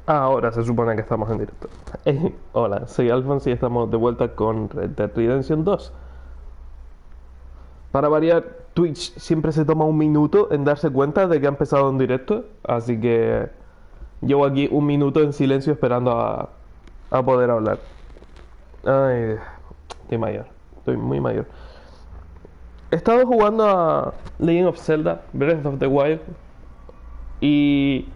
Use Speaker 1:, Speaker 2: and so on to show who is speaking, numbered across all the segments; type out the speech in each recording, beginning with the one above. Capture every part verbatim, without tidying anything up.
Speaker 1: Ahora se supone que estamos en directo. Eh, hola, soy Alphonse y estamos de vuelta con Red Dead Redemption dos. Para variar, Twitch siempre se toma un minuto en darse cuenta de que ha empezado un directo, así que llevo aquí un minuto en silencio esperando a, a poder hablar. Ay, estoy mayor, estoy muy mayor. He estado jugando a Legend of Zelda, Breath of the Wild, y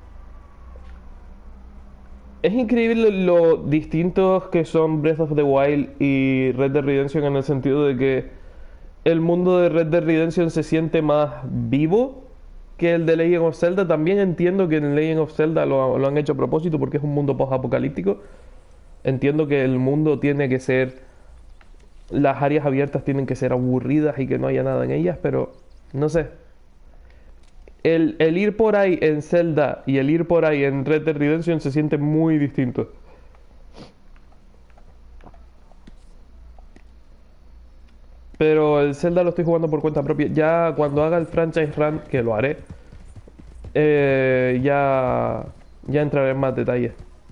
Speaker 1: es increíble lo distintos que son Breath of the Wild y Red Dead Redemption en el sentido de que el mundo de Red Dead Redemption se siente más vivo que el de Legend of Zelda. También entiendo que en Legend of Zelda lo, lo han hecho a propósito porque es un mundo post-apocalíptico. Entiendo que el mundo tiene que ser... Las áreas abiertas tienen que ser aburridas y que no haya nada en ellas, pero no sé. El, el ir por ahí en Zelda y el ir por ahí en Red Dead Redemption se siente muy distinto. Pero el Zelda lo estoy jugando por cuenta propia. Ya cuando haga el franchise run, que lo haré, eh, ya, ya entraré en más detalles.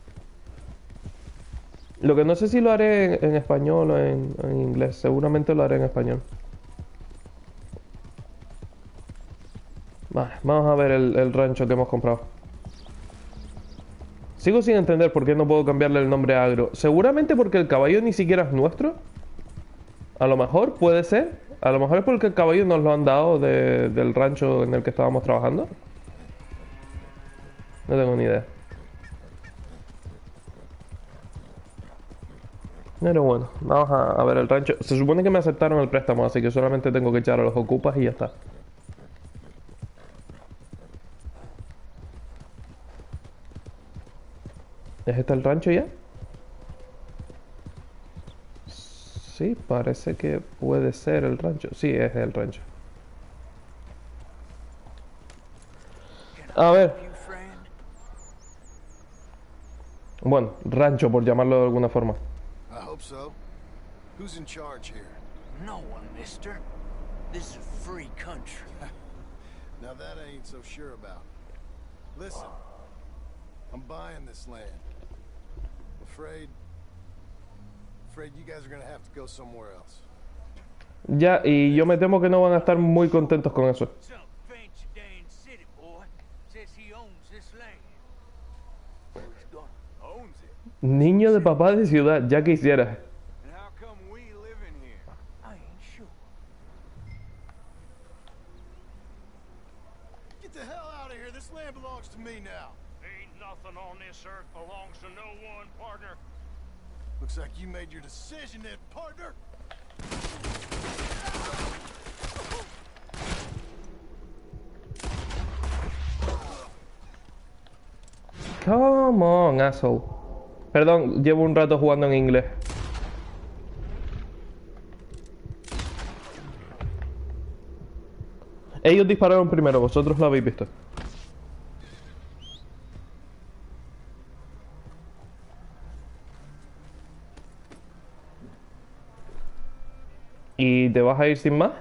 Speaker 1: Lo que no sé si lo haré en, en español o en, en inglés. Seguramente lo haré en español. Vale, vamos a ver el, el rancho que hemos comprado. Sigo sin entender por qué no puedo cambiarle el nombre a Agro. Seguramente porque el caballo ni siquiera es nuestro. A lo mejor puede ser. A lo mejor es porque el caballo nos lo han dado de- del rancho en el que estábamos trabajando. No tengo ni idea. Pero bueno, vamos a, a ver el rancho. Se supone que me aceptaron el préstamo, así que solamente tengo que echar a los ocupas y ya está. ¿Es este el rancho ya? Sí, parece que puede ser el rancho. Sí, es el rancho.
Speaker 2: Can
Speaker 1: A
Speaker 2: I
Speaker 1: ver,
Speaker 2: help you, friend?
Speaker 1: bueno, rancho por llamarlo de alguna forma.
Speaker 3: I hope so. Who's in charge here?
Speaker 2: No one, mister. This is a free country.
Speaker 3: Now that I ain't so sure about. Listen, I'm buying this land. Afraid... Afraid you guys are gonna have to go somewhere else.
Speaker 1: Ya, y yo me temo que no van a estar muy contentos con eso.
Speaker 2: Some fancy Dan city boy says he owns this land. Or he's gonna. Owns it?
Speaker 1: Niño de papá de ciudad, ya quisiera.
Speaker 3: And how come we live in here?
Speaker 2: I ain't sure.
Speaker 3: Get the hell out of here! This land belongs to me now.
Speaker 4: Ain't nothing on this earth belongs to no one, partner.
Speaker 3: Looks like you made your decision then, partner.
Speaker 1: Come on, asshole. Perdón, llevo un rato jugando en inglés. Ellos dispararon primero, vosotros lo habéis visto. ¿Y te vas a ir sin más?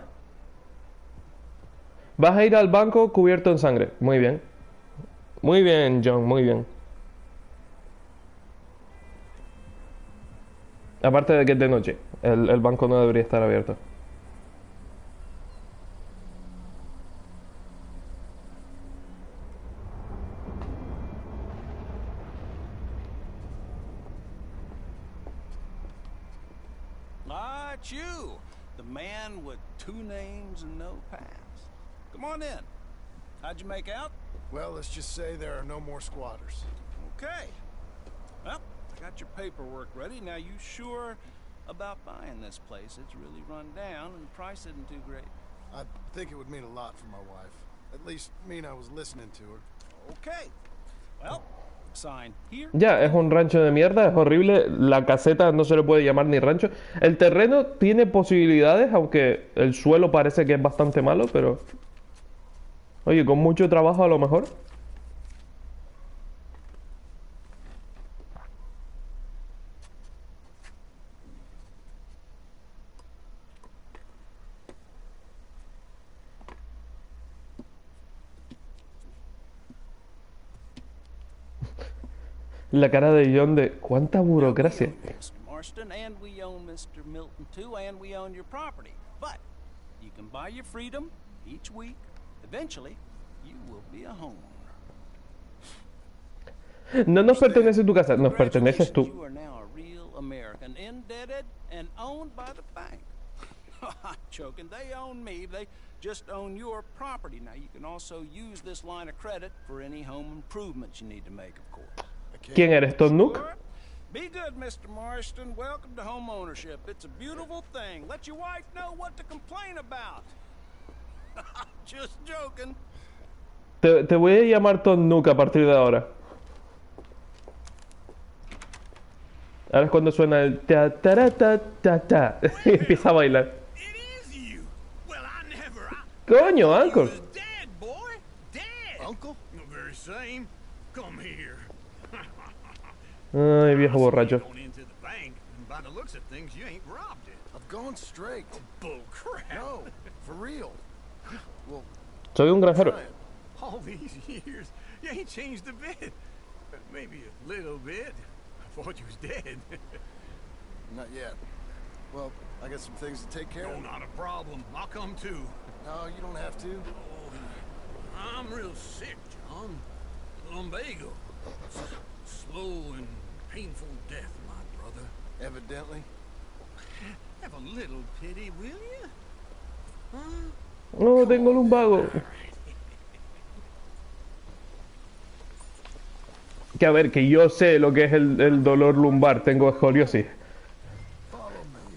Speaker 1: Vas a ir al banco cubierto en sangre. Muy bien. Muy bien, John, muy bien. Aparte de que es de noche. El, el banco no debería estar abierto.
Speaker 5: Ah, it's you. The man with two names and no past. Come on in. How'd you make out?
Speaker 3: Well, let's just say there are no more squatters.
Speaker 5: Okay. Well, I got your paperwork ready. Now, you sure about buying this place? It's really run down and the price isn't too great.
Speaker 3: I think it would mean a lot for my wife. At least mean I was listening to her.
Speaker 5: Okay. Well, sign here.
Speaker 1: Ya, es un rancho de mierda, es horrible. La caseta no se le puede llamar ni rancho. El terreno tiene posibilidades, aunque el suelo parece que es bastante malo, pero... Oye, con mucho trabajo a lo mejor. La cara de John de cuánta burocracia.
Speaker 5: We own Mister Marston, and we own Mister Milton too, and we own your property. But you can buy your freedom each week. Eventually, you will be a homeowner.
Speaker 1: No nos pertenece tu casa, nos perteneces
Speaker 5: Congratulations,
Speaker 1: tú.
Speaker 5: you are now a real American, indebted and owned by the bank. I'm joking. They own me. They just own your property. Now, you can also use this line of credit for any home improvements you need to make, of course.
Speaker 1: ¿Quién eres, Tom Nook?
Speaker 5: Sure. Be good, Mister Marston. Welcome to home ownership. It's a beautiful thing. Let your wife know what to complain about. Just joking.
Speaker 1: Te, te voy a llamar Tom Nook a partir de ahora. Ahora es cuando suena el ta ta ta ta ta y empieza a bailar.
Speaker 2: It is you. Well, I never. I,
Speaker 1: Coño,
Speaker 2: you
Speaker 1: Uncle.
Speaker 2: was dead, boy. Dead.
Speaker 3: Uncle?
Speaker 2: The very same. Come here.
Speaker 1: Ay, viejo borracho.
Speaker 2: Going into the bank, and by the looks of things, you ain't robbed it.
Speaker 3: I've gone straight.
Speaker 2: Bull crap.
Speaker 3: No, for real. Well,
Speaker 1: Soy un granjero.
Speaker 3: trying.
Speaker 2: All these years, you ain't changed a bit. Maybe a little bit. I thought you was dead.
Speaker 3: Not yet. Well, I got some things to take care
Speaker 2: No,
Speaker 3: of.
Speaker 2: not a problem. I'll come too.
Speaker 3: No, you don't have to.
Speaker 2: I'm real sick, John. Lumbago. S- Slow and painful death, my brother.
Speaker 3: Evidently.
Speaker 2: Have a little pity, will you? Huh?
Speaker 1: No, tengo lumbago. Que a ver, que yo sé lo que es el, el dolor lumbar, tengo escoliosis.
Speaker 3: Follow me.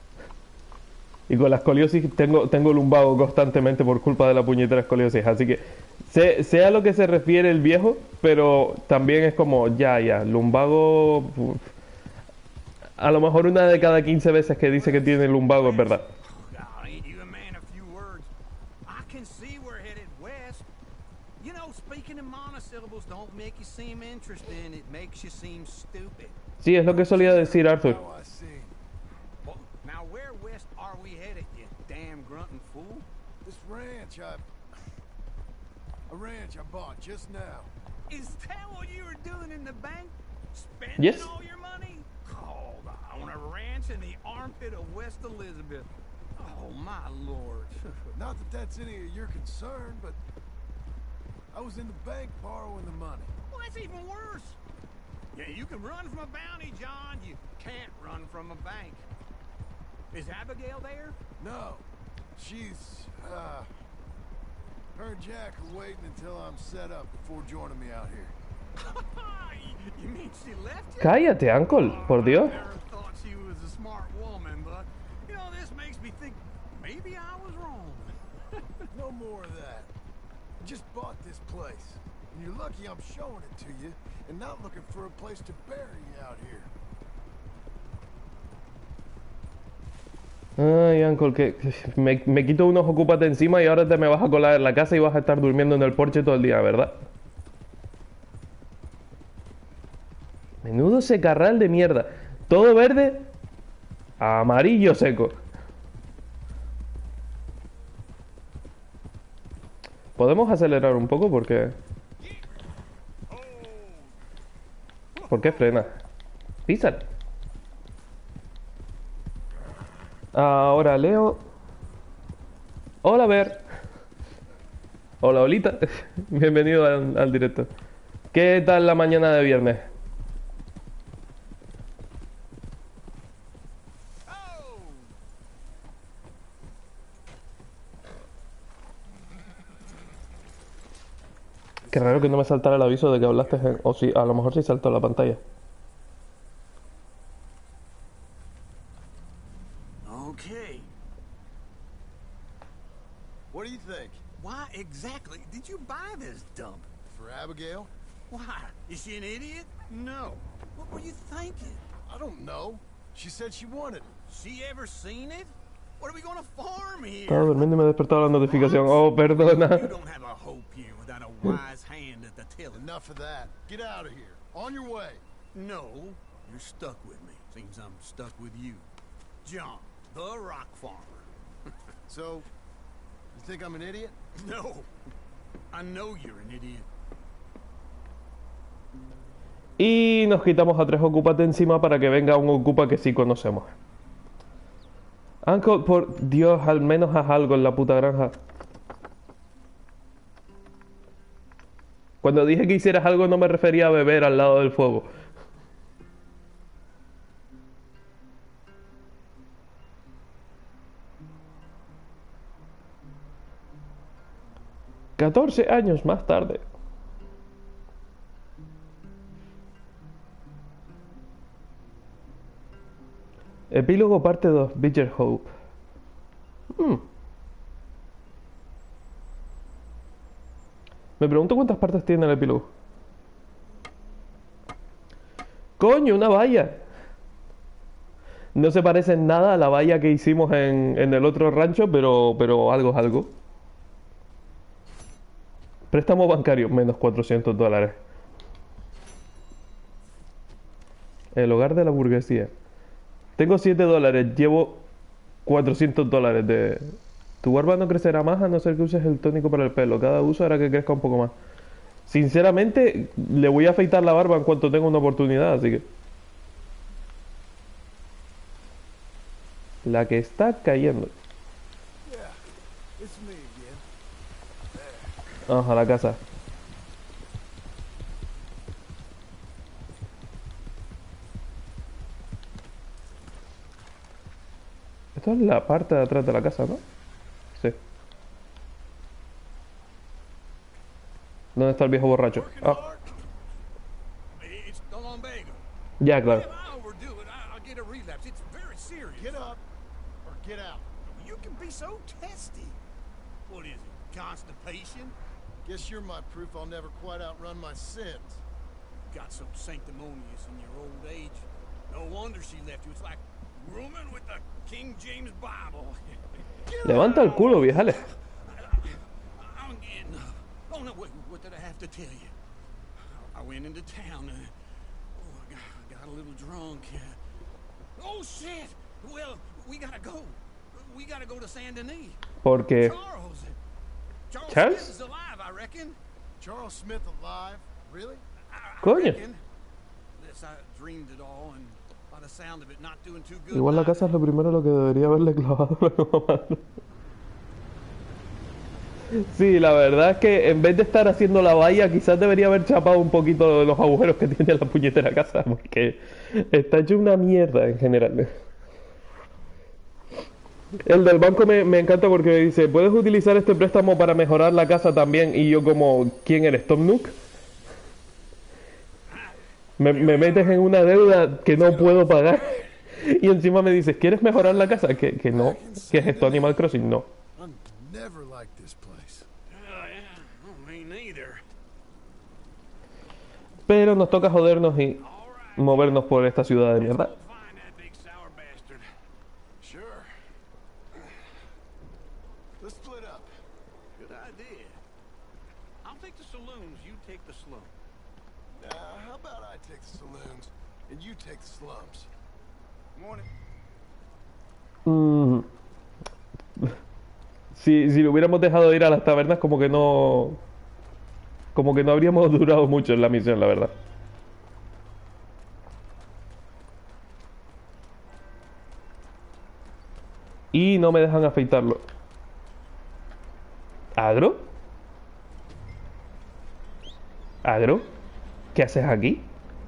Speaker 1: Y con la escoliosis tengo, tengo lumbago constantemente por culpa de la puñetera escoliosis. Así que sé, sé a lo que se refiere el viejo, pero también es como, ya, ya, lumbago... uf. A lo mejor una de cada quince veces que dice que tiene lumbago es verdad.
Speaker 2: Oh, ain't you a man of few words? I can see we're headed west. You know, speaking in monosyllables don't make you seem interesting. It makes you seem stupid.
Speaker 1: Sí, es lo que solía decir Arthur.
Speaker 3: Now I see.
Speaker 2: Well, now where west are we headed, you damn grunting fool?
Speaker 3: This ranch I... A ranch I bought just now.
Speaker 2: Is that what you were doing in the bank? Spending
Speaker 1: Yes.
Speaker 2: all your money? Called on a ranch in the armpit of West Elizabeth. Oh, my lord.
Speaker 3: Not that that's any of your concern, but... I was in the bank borrowing the money.
Speaker 2: Well, that's even worse. Yeah, you can run from a bounty, John. You can't run from a bank. Is Abigail there?
Speaker 3: No. She's, uh... Her and Jack are waiting until I'm set up before joining me out here.
Speaker 2: You mean she left you?
Speaker 1: Cállate, Uncle, por Dios.
Speaker 2: I never thought she was a smart woman, but, you know, this makes me think maybe I was wrong.
Speaker 3: No more of that. I just bought this place. And you're lucky I'm showing it to you and not looking for a place to bury you out here.
Speaker 1: Ay, Uncle, que me, me quito unos ocupas de encima y ahora te me vas a colar en la casa y vas a estar durmiendo en el porche todo el día, ¿verdad? Menudo secarral de mierda. Todo verde, amarillo seco. ¿Podemos acelerar un poco? Porque... ¿Por qué frena? Písale. Ahora Leo. Hola, Ver. Hola, Olita. Bienvenido al, al directo. ¿Qué tal la mañana de viernes? Qué raro que no me saltara el aviso de que hablaste en... O sí, a lo mejor sí saltó la pantalla.
Speaker 2: Okay.
Speaker 3: What do you think?
Speaker 2: Why exactly did you buy this dump?
Speaker 3: For Abigail?
Speaker 2: Why? Is she an idiot? No. What were you thinking?
Speaker 3: I don't know. She said she wanted it.
Speaker 2: She ever seen it? What are we gonna farm here?
Speaker 1: Estaba durmiendo y me despertaba la notificación. Oh,
Speaker 2: You
Speaker 1: perdona.
Speaker 2: don't have a hope here without a wise hand at the tiller.
Speaker 3: Enough of that. Get out of here. On your way.
Speaker 2: No, you're stuck with me. Seems I'm stuck with you. John, the rock farmer.
Speaker 3: So, you think I'm an idiot?
Speaker 2: No, I know you're an idiot.
Speaker 1: Y nos quitamos a tres ocupas de encima para que venga un ocupa que sí conocemos. Uncle, por Dios, al menos haz algo en la puta granja. Cuando dije que hicieras algo no me refería a beber al lado del fuego. catorce años más tarde. Epílogo parte dos, Bitter Hope. Hmm. Me pregunto cuántas partes tiene el epílogo. ¡Coño, una valla! No se parece en nada a la valla que hicimos en, en el otro rancho, pero, pero algo es algo. Préstamo bancario, menos cuatrocientos dólares. El hogar de la burguesía. Tengo siete dólares, llevo cuatrocientos dólares de... Tu barba no crecerá más a no ser que uses el tónico para el pelo. Cada uso hará que crezca un poco más. Sinceramente, le voy a afeitar la barba en cuanto tenga una oportunidad, así que... La que está cayendo.
Speaker 3: Yeah, it's me again.
Speaker 1: Vamos a la casa. Esto es la parte de atrás de la casa, ¿no? Sí. ¿Dónde está el viejo borracho? Ah,
Speaker 2: It's the lumbago.
Speaker 1: ya, claro.
Speaker 2: If I overdo it, I- I'll get a relapse. It's very serious.
Speaker 3: Get up or get out.
Speaker 2: You can be so testy. What is it? Constipation?
Speaker 3: Guess you're my proof I'll never quite outrun my sins.
Speaker 2: Got so sanctimonious in your old age. No wonder she left you. It's like rooming with the King James Bible.
Speaker 1: Levanta el culo, viejale.
Speaker 2: I'm getting up. Oh no, wait, what did I have to tell you? I went into town. Uh, oh, I got, I got a little drunk. Uh, oh shit! Well, we gotta go. We gotta go to Saint Denis.
Speaker 1: Porque...
Speaker 2: Charles. Charles,
Speaker 1: Charles?
Speaker 2: Smith is alive, I reckon.
Speaker 3: Charles Smith alive? Really?
Speaker 2: I, I
Speaker 1: Coño.
Speaker 2: reckon. Yes, I dreamed it all, and by the sound of it, not doing too good.
Speaker 1: Igual la casa es lo primero lo que debería haberle clavado a la mamá. Sí, la verdad es que en vez de estar haciendo la valla, quizás debería haber chapado un poquito de los agujeros que tiene la puñetera casa, porque está hecho una mierda en general. El del banco me, me encanta porque me dice, ¿puedes utilizar este préstamo para mejorar la casa también? Y yo como, ¿quién eres? ¿Tom Nook? Me, me metes en una deuda que no puedo pagar. Y encima me dices, ¿quieres mejorar la casa? Que, que no. ¿Qué es esto? Animal Crossing, no.
Speaker 3: I'm never like this place.
Speaker 2: Oh, yeah. Oh, me neither.
Speaker 1: Pero nos toca jodernos y movernos por esta ciudad de mierda.
Speaker 2: We'll find that big sour bastard.
Speaker 3: Sure. Let's split up.
Speaker 2: Good idea. I'll take the saloons, you take the slum.
Speaker 3: Uh, how about I take the saloons and you take the slums?
Speaker 2: Morning.
Speaker 1: Mm. Si, si lo hubiéramos dejado ir a las tabernas, como que no... Como que no habríamos durado mucho en la misión, la verdad. Y no me dejan afeitarlo. ¿Agro? ¿Agro? ¿Qué haces aquí?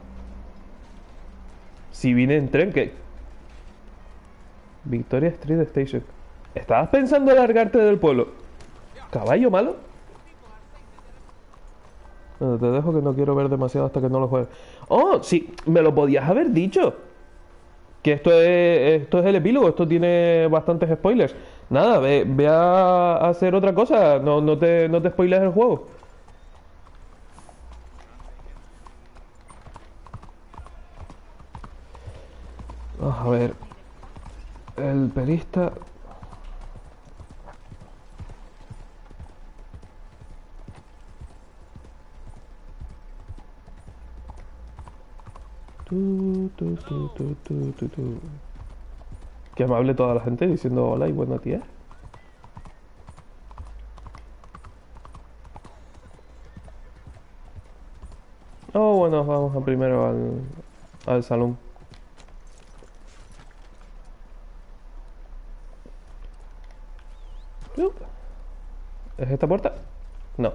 Speaker 1: Si vine en tren, ¿qué? Victoria Street Station. ¿Estabas pensando en largarte del pueblo? ¿Caballo malo? Bueno, te dejo que no quiero ver demasiado hasta que no lo juegues. Oh, sí, me lo podías haber dicho. Que esto es, esto es el epílogo, esto tiene bastantes spoilers. Nada, ve, ve a hacer otra cosa, no, no te, no te spoiles el juego. Vamos a ver. El perista... Tu, tu, tu, tu, tu, tu, tu. Qué amable toda la gente diciendo hola y buenos días. Oh, bueno, vamos a primero al, al salón. Yup. ¿Es esta puerta? No.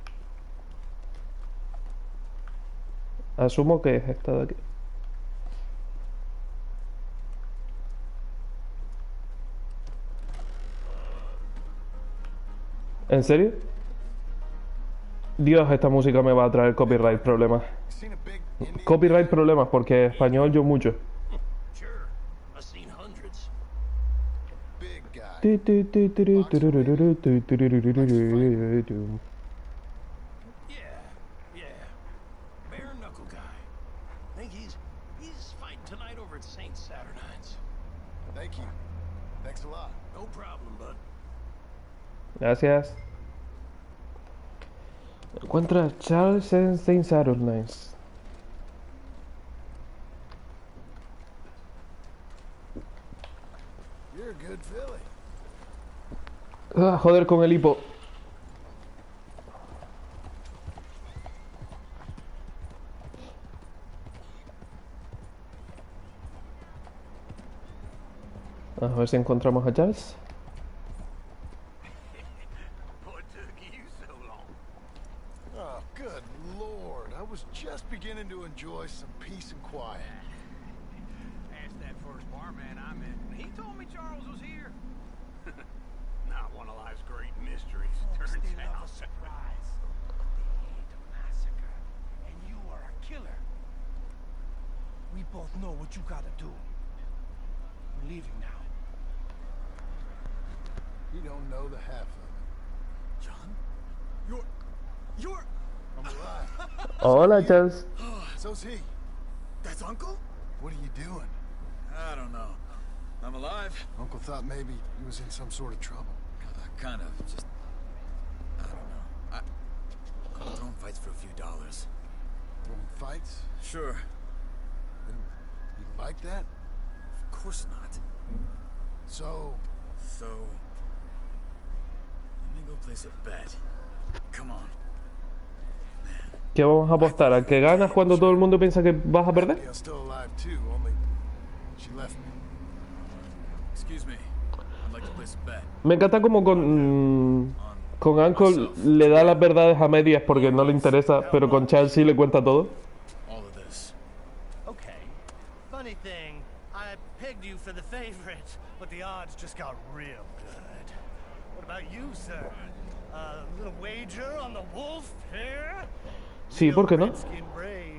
Speaker 1: Asumo que es esta de aquí. ¿En serio? Dios, esta música me va a traer copyright problemas.
Speaker 3: You seen a big Indian
Speaker 1: Copyright problemas porque español yo mucho.
Speaker 4: Sure, I've seen hundreds.
Speaker 3: big guy?
Speaker 4: Yeah, yeah. Bare knuckle guy. Think he's he's fighting tonight over at Saint Saturnines.
Speaker 3: Thank you. Thanks a lot.
Speaker 4: No problem, bud.
Speaker 1: Gracias. Encuentra a Charles en Saint Saturnines.
Speaker 3: You're a good filly.
Speaker 1: Ah, joder con el hipo. A ver si encontramos a Charles.
Speaker 4: What took you so long?
Speaker 3: Oh, good lord. I was just beginning to enjoy some peace and quiet.
Speaker 2: Asked that first barman I met. He told me Charles was here.
Speaker 4: Not one of life's great mysteries, turns out.
Speaker 2: surprise. They hate a massacre, and you are a killer. We both know what you gotta do. I'm leaving now.
Speaker 3: You don't know the half of it.
Speaker 2: John? You're... You're...
Speaker 3: I'm alive.
Speaker 1: Hola, Charles.
Speaker 3: So's he.
Speaker 2: That's Uncle?
Speaker 3: What are you doing?
Speaker 6: I don't know. I'm alive.
Speaker 3: Uncle thought maybe he was in some sort of trouble.
Speaker 6: Uh, kind of. Just. I don't know. I. I'm throwing fights for a few dollars.
Speaker 3: Throwing fights?
Speaker 6: Sure.
Speaker 3: And you like that?
Speaker 6: Of course not.
Speaker 3: So,
Speaker 6: So. Let me go place a bet. Come on.
Speaker 1: ¿Qué vamos a apostar? ¿A que ganas cuando todo el mundo piensa que vas a perder?
Speaker 3: yeah, still alive too, only she left me.
Speaker 6: Excuse me. I'd like to place a bet.
Speaker 1: Me encanta como con... Con Uncle le da las verdades a medias porque no le interesa, pero con Charles sí le cuenta todo.
Speaker 6: All of this.
Speaker 7: Okay. Funny thing, I pegged you for the favorite, but the odds just got real good. What about you, sir? A little wager on the wolf here?
Speaker 1: Sí, ¿por qué no?
Speaker 7: Redskin brave.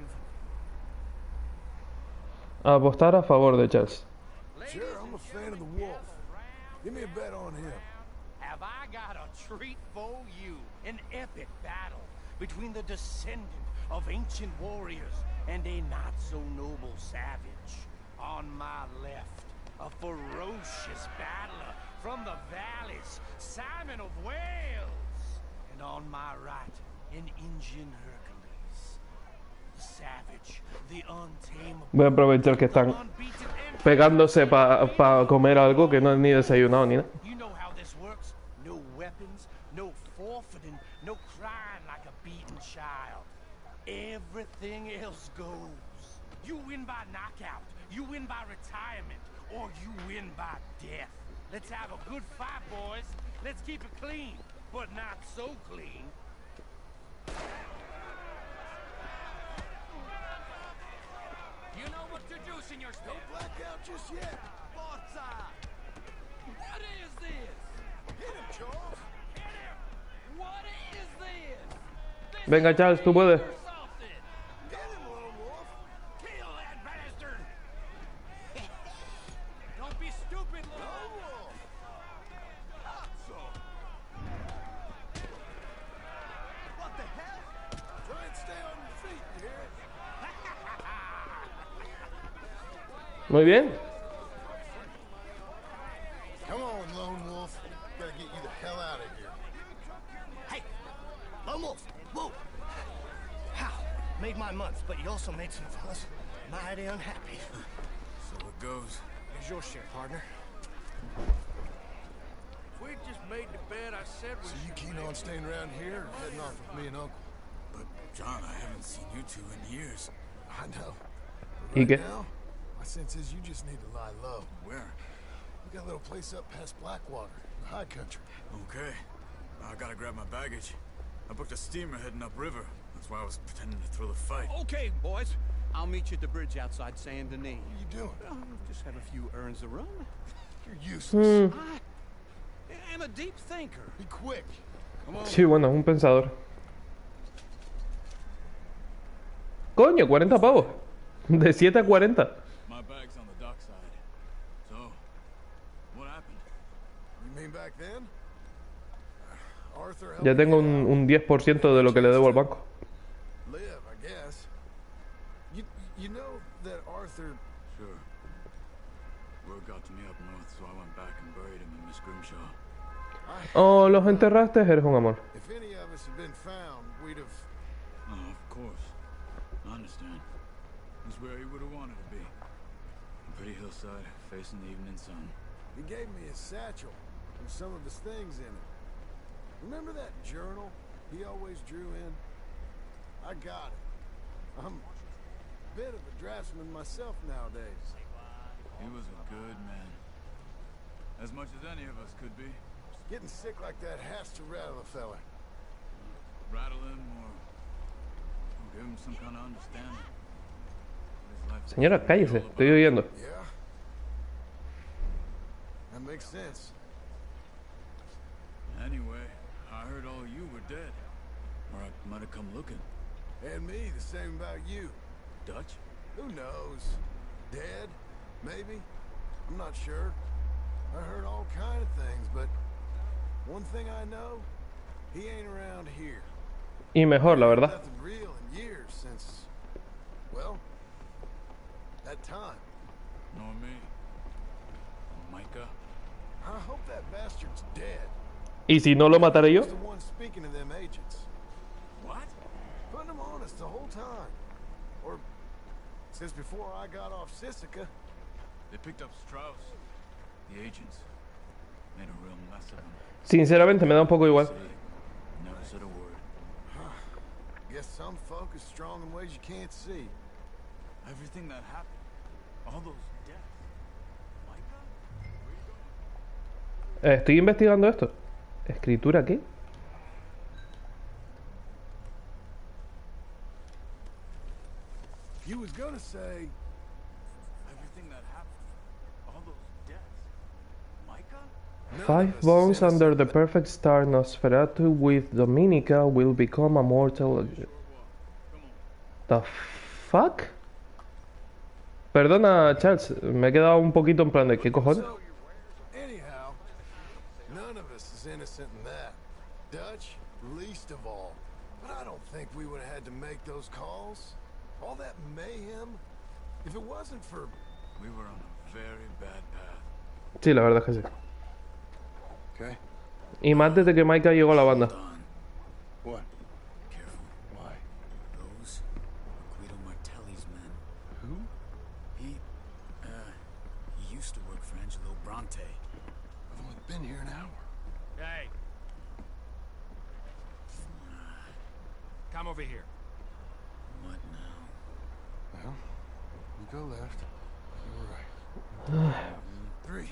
Speaker 1: Apostar a favor de Charles.
Speaker 3: Sure, I'm a fan of the wolf. Give me a bet on him.
Speaker 7: Have I got a treat for you? An epic battle between the descendant of ancient warriors and a not-so-noble savage. On my left, a ferocious battler from the valleys, Simon of Wales. And on my right, an Indian Hercules. The savage, the untamable,
Speaker 1: Voy a aprovechar que están
Speaker 7: unbeaten emperor.
Speaker 1: pegándose para pa comer algo que no es ni desayunado ni nada.
Speaker 7: You know how this works. No weapons, no forfeiting, no crying like a beaten child. Everything else goes. You win by knockout, you win by retirement, or you win by death. Let's have a good fight, boys. Let's keep it clean, but not so clean. You know what to do, Senor Smith.
Speaker 3: Don't black out just yet.
Speaker 7: Forza! What is this?
Speaker 3: Hit him, Charles.
Speaker 7: What is this? This
Speaker 1: Venga, Charles, tú puedes.
Speaker 7: or something.
Speaker 3: Get him, Lone Wolf.
Speaker 7: Kill that bastard! Don't be stupid,
Speaker 3: Lone
Speaker 7: Lone.
Speaker 3: Wolf. So. What the hell? Try and stay on your feet, you hear it?
Speaker 1: Muy bien.
Speaker 3: Come on, Lone Wolf. Gotta get you the hell out of here.
Speaker 7: Hey, Lone Wolf, whoa! How? Made my month, but you also made some fellas mighty unhappy.
Speaker 6: So it goes.
Speaker 7: Here's your share, partner.
Speaker 2: If we just made the bet I said we
Speaker 3: So you keen on staying around here or heading off with me and Uncle?
Speaker 6: But, John, I haven't haven't seen you two in years.
Speaker 3: I know.
Speaker 1: ¿Y
Speaker 3: Right
Speaker 1: qué?
Speaker 3: now, my sense is you just need to lie low.
Speaker 6: Where?
Speaker 3: We got a little place up past Blackwater, the high country.
Speaker 6: Okay. I gotta grab my baggage. I booked a steamer heading upriver. That's why I was pretending to throw the fight.
Speaker 2: Okay, boys. I'll meet you at the bridge outside Saint Denis.
Speaker 3: What are you doing?
Speaker 2: Oh, just have a few errands to run.
Speaker 3: You're useless.
Speaker 2: I am a deep thinker.
Speaker 3: Be quick.
Speaker 2: Come on.
Speaker 1: Sí, bueno, es un pensador. Coño, cuarenta pavos. De siete a cuarenta.
Speaker 6: My bag's on the dockside. So, what happened?
Speaker 3: You mean back then? Arthur helped
Speaker 1: Ya
Speaker 3: me
Speaker 1: tengo
Speaker 3: out.
Speaker 1: un, un diez por ciento de lo que le debo al banco.
Speaker 3: Live, I guess. You you know that Arthur.
Speaker 6: Sure. Word got to me up north, so I went back and buried him in Miss Grimshaw.
Speaker 1: Oh, los enterraste, eres un amor.
Speaker 3: If any of us had been found, we'd have.
Speaker 6: Oh, of course. I understand. He's where he would have wanted to be. A pretty hillside, facing the evening sun.
Speaker 3: He gave me his satchel with some of his things in it. Remember that journal he always drew in? I got it. I'm a bit of a draftsman myself nowadays.
Speaker 6: He was a good man. As much as any of us could be.
Speaker 3: Getting sick like that has to rattle a fella.
Speaker 6: Rattle him or, or give him some kind of understanding. What his life was
Speaker 1: Señora,
Speaker 6: really
Speaker 1: cállese,
Speaker 6: all
Speaker 1: estoy
Speaker 6: about.
Speaker 1: oyendo.
Speaker 3: Yeah. That makes sense.
Speaker 6: Anyway, I heard all you were dead. Or I might have come looking.
Speaker 3: And me, the same about you.
Speaker 6: Dutch?
Speaker 3: Who knows? Dead? Maybe? I'm not sure. I heard all kind of things, but one thing I know, he ain't around here.
Speaker 1: Y mejor, la verdad.
Speaker 3: Nothing real in years since, well, that time.
Speaker 6: Nor me. Micah?
Speaker 3: I hope that bastard's dead.
Speaker 1: ¿Y si no lo mataré yo?
Speaker 3: He's the one speaking to them agents.
Speaker 6: What?
Speaker 3: Putting them on us the whole time. Or since before I got off Sisika.
Speaker 6: They picked up Strauss. The agents. Made a real mess of him.
Speaker 1: Sinceramente me da un poco igual.
Speaker 6: Never said a word.
Speaker 3: Guess some folk is strong in ways you can't see.
Speaker 6: Everything that happened. All those deaths. Micah? Where you going?
Speaker 1: Eh, estoy investigando esto. ¿Escritura qué?
Speaker 3: You was gonna say,
Speaker 6: Everything that happened. All those deaths. Micah?
Speaker 3: none of
Speaker 1: Five
Speaker 3: us is
Speaker 1: bones
Speaker 3: innocent,
Speaker 1: under the
Speaker 3: but
Speaker 1: perfect star Nosferatu with Dominica will become a mortal.
Speaker 6: Come on.
Speaker 1: The fuck? Perdona, Charles, me he quedado un poquito en plan de ¿qué cojones?
Speaker 3: So, anyhow, none of us is innocent in that. Dutch, least of all. But I don't think we would have had to make those calls. All that mayhem. If it wasn't for...
Speaker 6: We were on a very bad path.
Speaker 1: Sí, la verdad es que sí.
Speaker 3: Okay.
Speaker 1: Y más desde que Micah llegó a la banda.
Speaker 6: Don,
Speaker 3: What?
Speaker 6: careful.
Speaker 3: Why?
Speaker 6: Those are Guido Martelli's men.
Speaker 3: Who?
Speaker 6: He, uh, he used to work for Angelo Bronte.
Speaker 3: I've only been here an hour.
Speaker 7: Hey. Come over here.
Speaker 6: What now?
Speaker 3: Well, you go left. You were right. Three.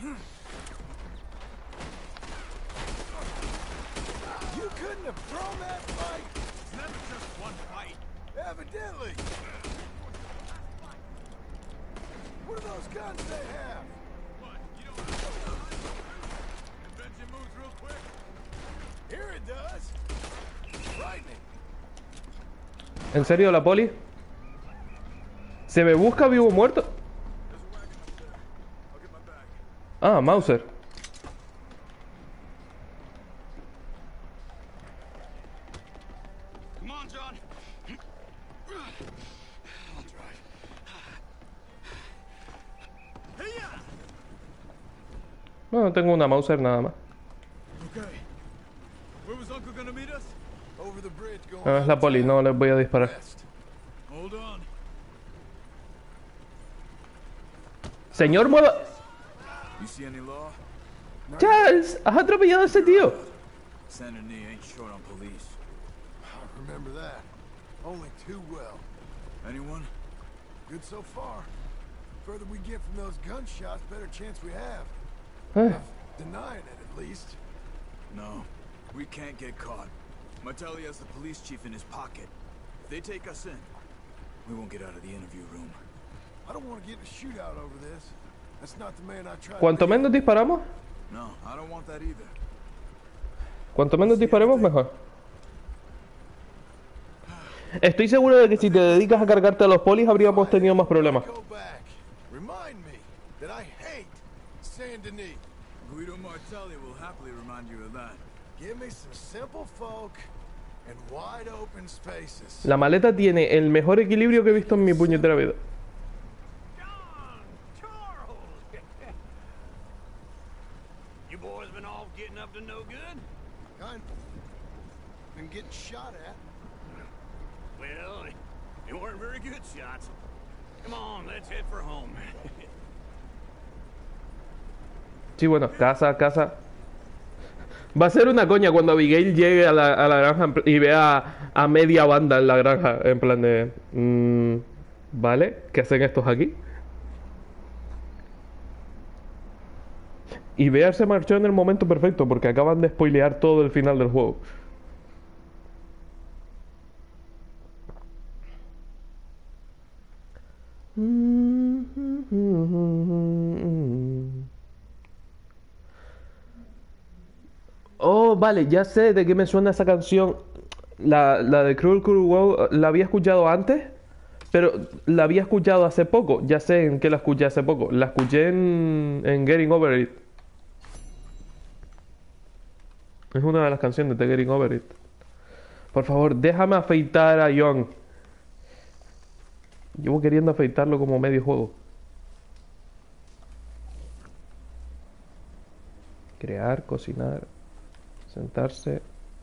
Speaker 3: You couldn't have thrown that fight!
Speaker 7: It's never just one fight.
Speaker 3: Evidently! What are those guns they have?
Speaker 7: What? You don't have
Speaker 6: Invention moves real quick.
Speaker 3: Here it does! Frightening!
Speaker 1: ¿En serio la poli? ¿Se me busca vivo o muerto?
Speaker 6: There's a wagon up there. I'll get my bag.
Speaker 1: Ah, Mauser.
Speaker 2: Come on, John. I'll drive. Hey-ya!
Speaker 1: No, tengo una Mauser nada más.
Speaker 6: Okay. Where was Uncle gonna meet us?
Speaker 3: Over the bridge going
Speaker 1: No, es la poli, no les voy a disparar.
Speaker 3: west.
Speaker 6: Hold on.
Speaker 1: Señor, mueva.
Speaker 6: You see any law?
Speaker 1: Charles, has atropellado a ese tío.
Speaker 6: Saint Denis ain't short on police.
Speaker 3: I remember that. Only too well.
Speaker 6: Anyone?
Speaker 3: Good so far. Further we get from those gunshots, better chance we have.
Speaker 1: Eh,
Speaker 3: Denying it, at least.
Speaker 6: No. We can't get caught. Martelli has the police chief in his pocket. If they take us in, we won't get out of the interview room.
Speaker 3: I don't want to get in a shootout over this. That's not the man I tried
Speaker 1: Cuanto
Speaker 3: to be.
Speaker 1: menos disparamos,
Speaker 6: No, I don't want that either.
Speaker 1: cuanto menos disparemos, mejor. Estoy seguro de que si te dedicas a cargarte a los polis habríamos tenido más problemas.
Speaker 3: Go back. Remind me that I hate Saint Denis.
Speaker 6: Guido Martelli will happily remind you of that.
Speaker 3: Give me some simple folk and wide open spaces.
Speaker 1: La maleta tiene el mejor equilibrio que he visto en mi puñetera vida.
Speaker 7: John! Charles! You boys been all getting up to no good?
Speaker 3: Kind of. Been getting shot at.
Speaker 7: Well, they weren't very good shots. Come on, let's head for home.
Speaker 1: Sí, bueno, casa, casa. Va a ser una coña cuando Abigail llegue a la, a la granja en pl- y vea a media banda en la granja. En plan de... mm, ¿vale? ¿Qué hacen estos aquí? Y Bear se marchó en el momento perfecto porque acaban de spoilear todo el final del juego. Oh, vale, ya sé de qué me suena esa canción. La, la de Cruel Cruel World, la había escuchado antes, pero la había escuchado hace poco. Ya sé en qué la escuché hace poco. La escuché en, en Getting Over It. Es una de las canciones de Getting Over It. Por favor, déjame afeitar a John. Llevo queriendo afeitarlo como medio juego. Crear, cocinar, sentarse,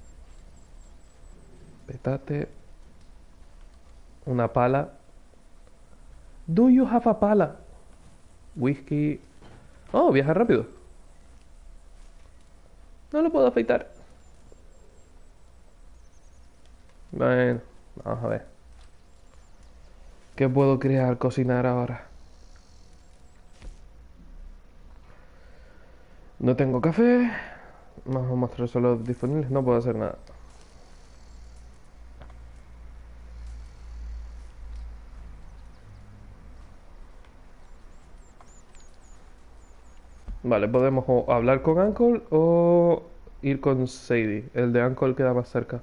Speaker 1: petate, una pala. Do you have a pala? Whisky. Oh, viaja rápido. No lo puedo afeitar. Bueno, vamos a ver. ¿Qué puedo crear, cocinar ahora? No tengo café. Vamos a mostrar solo los disponibles. No puedo hacer nada. Vale, podemos o hablar con Uncle o ir con Sadie. El de Uncle queda más cerca.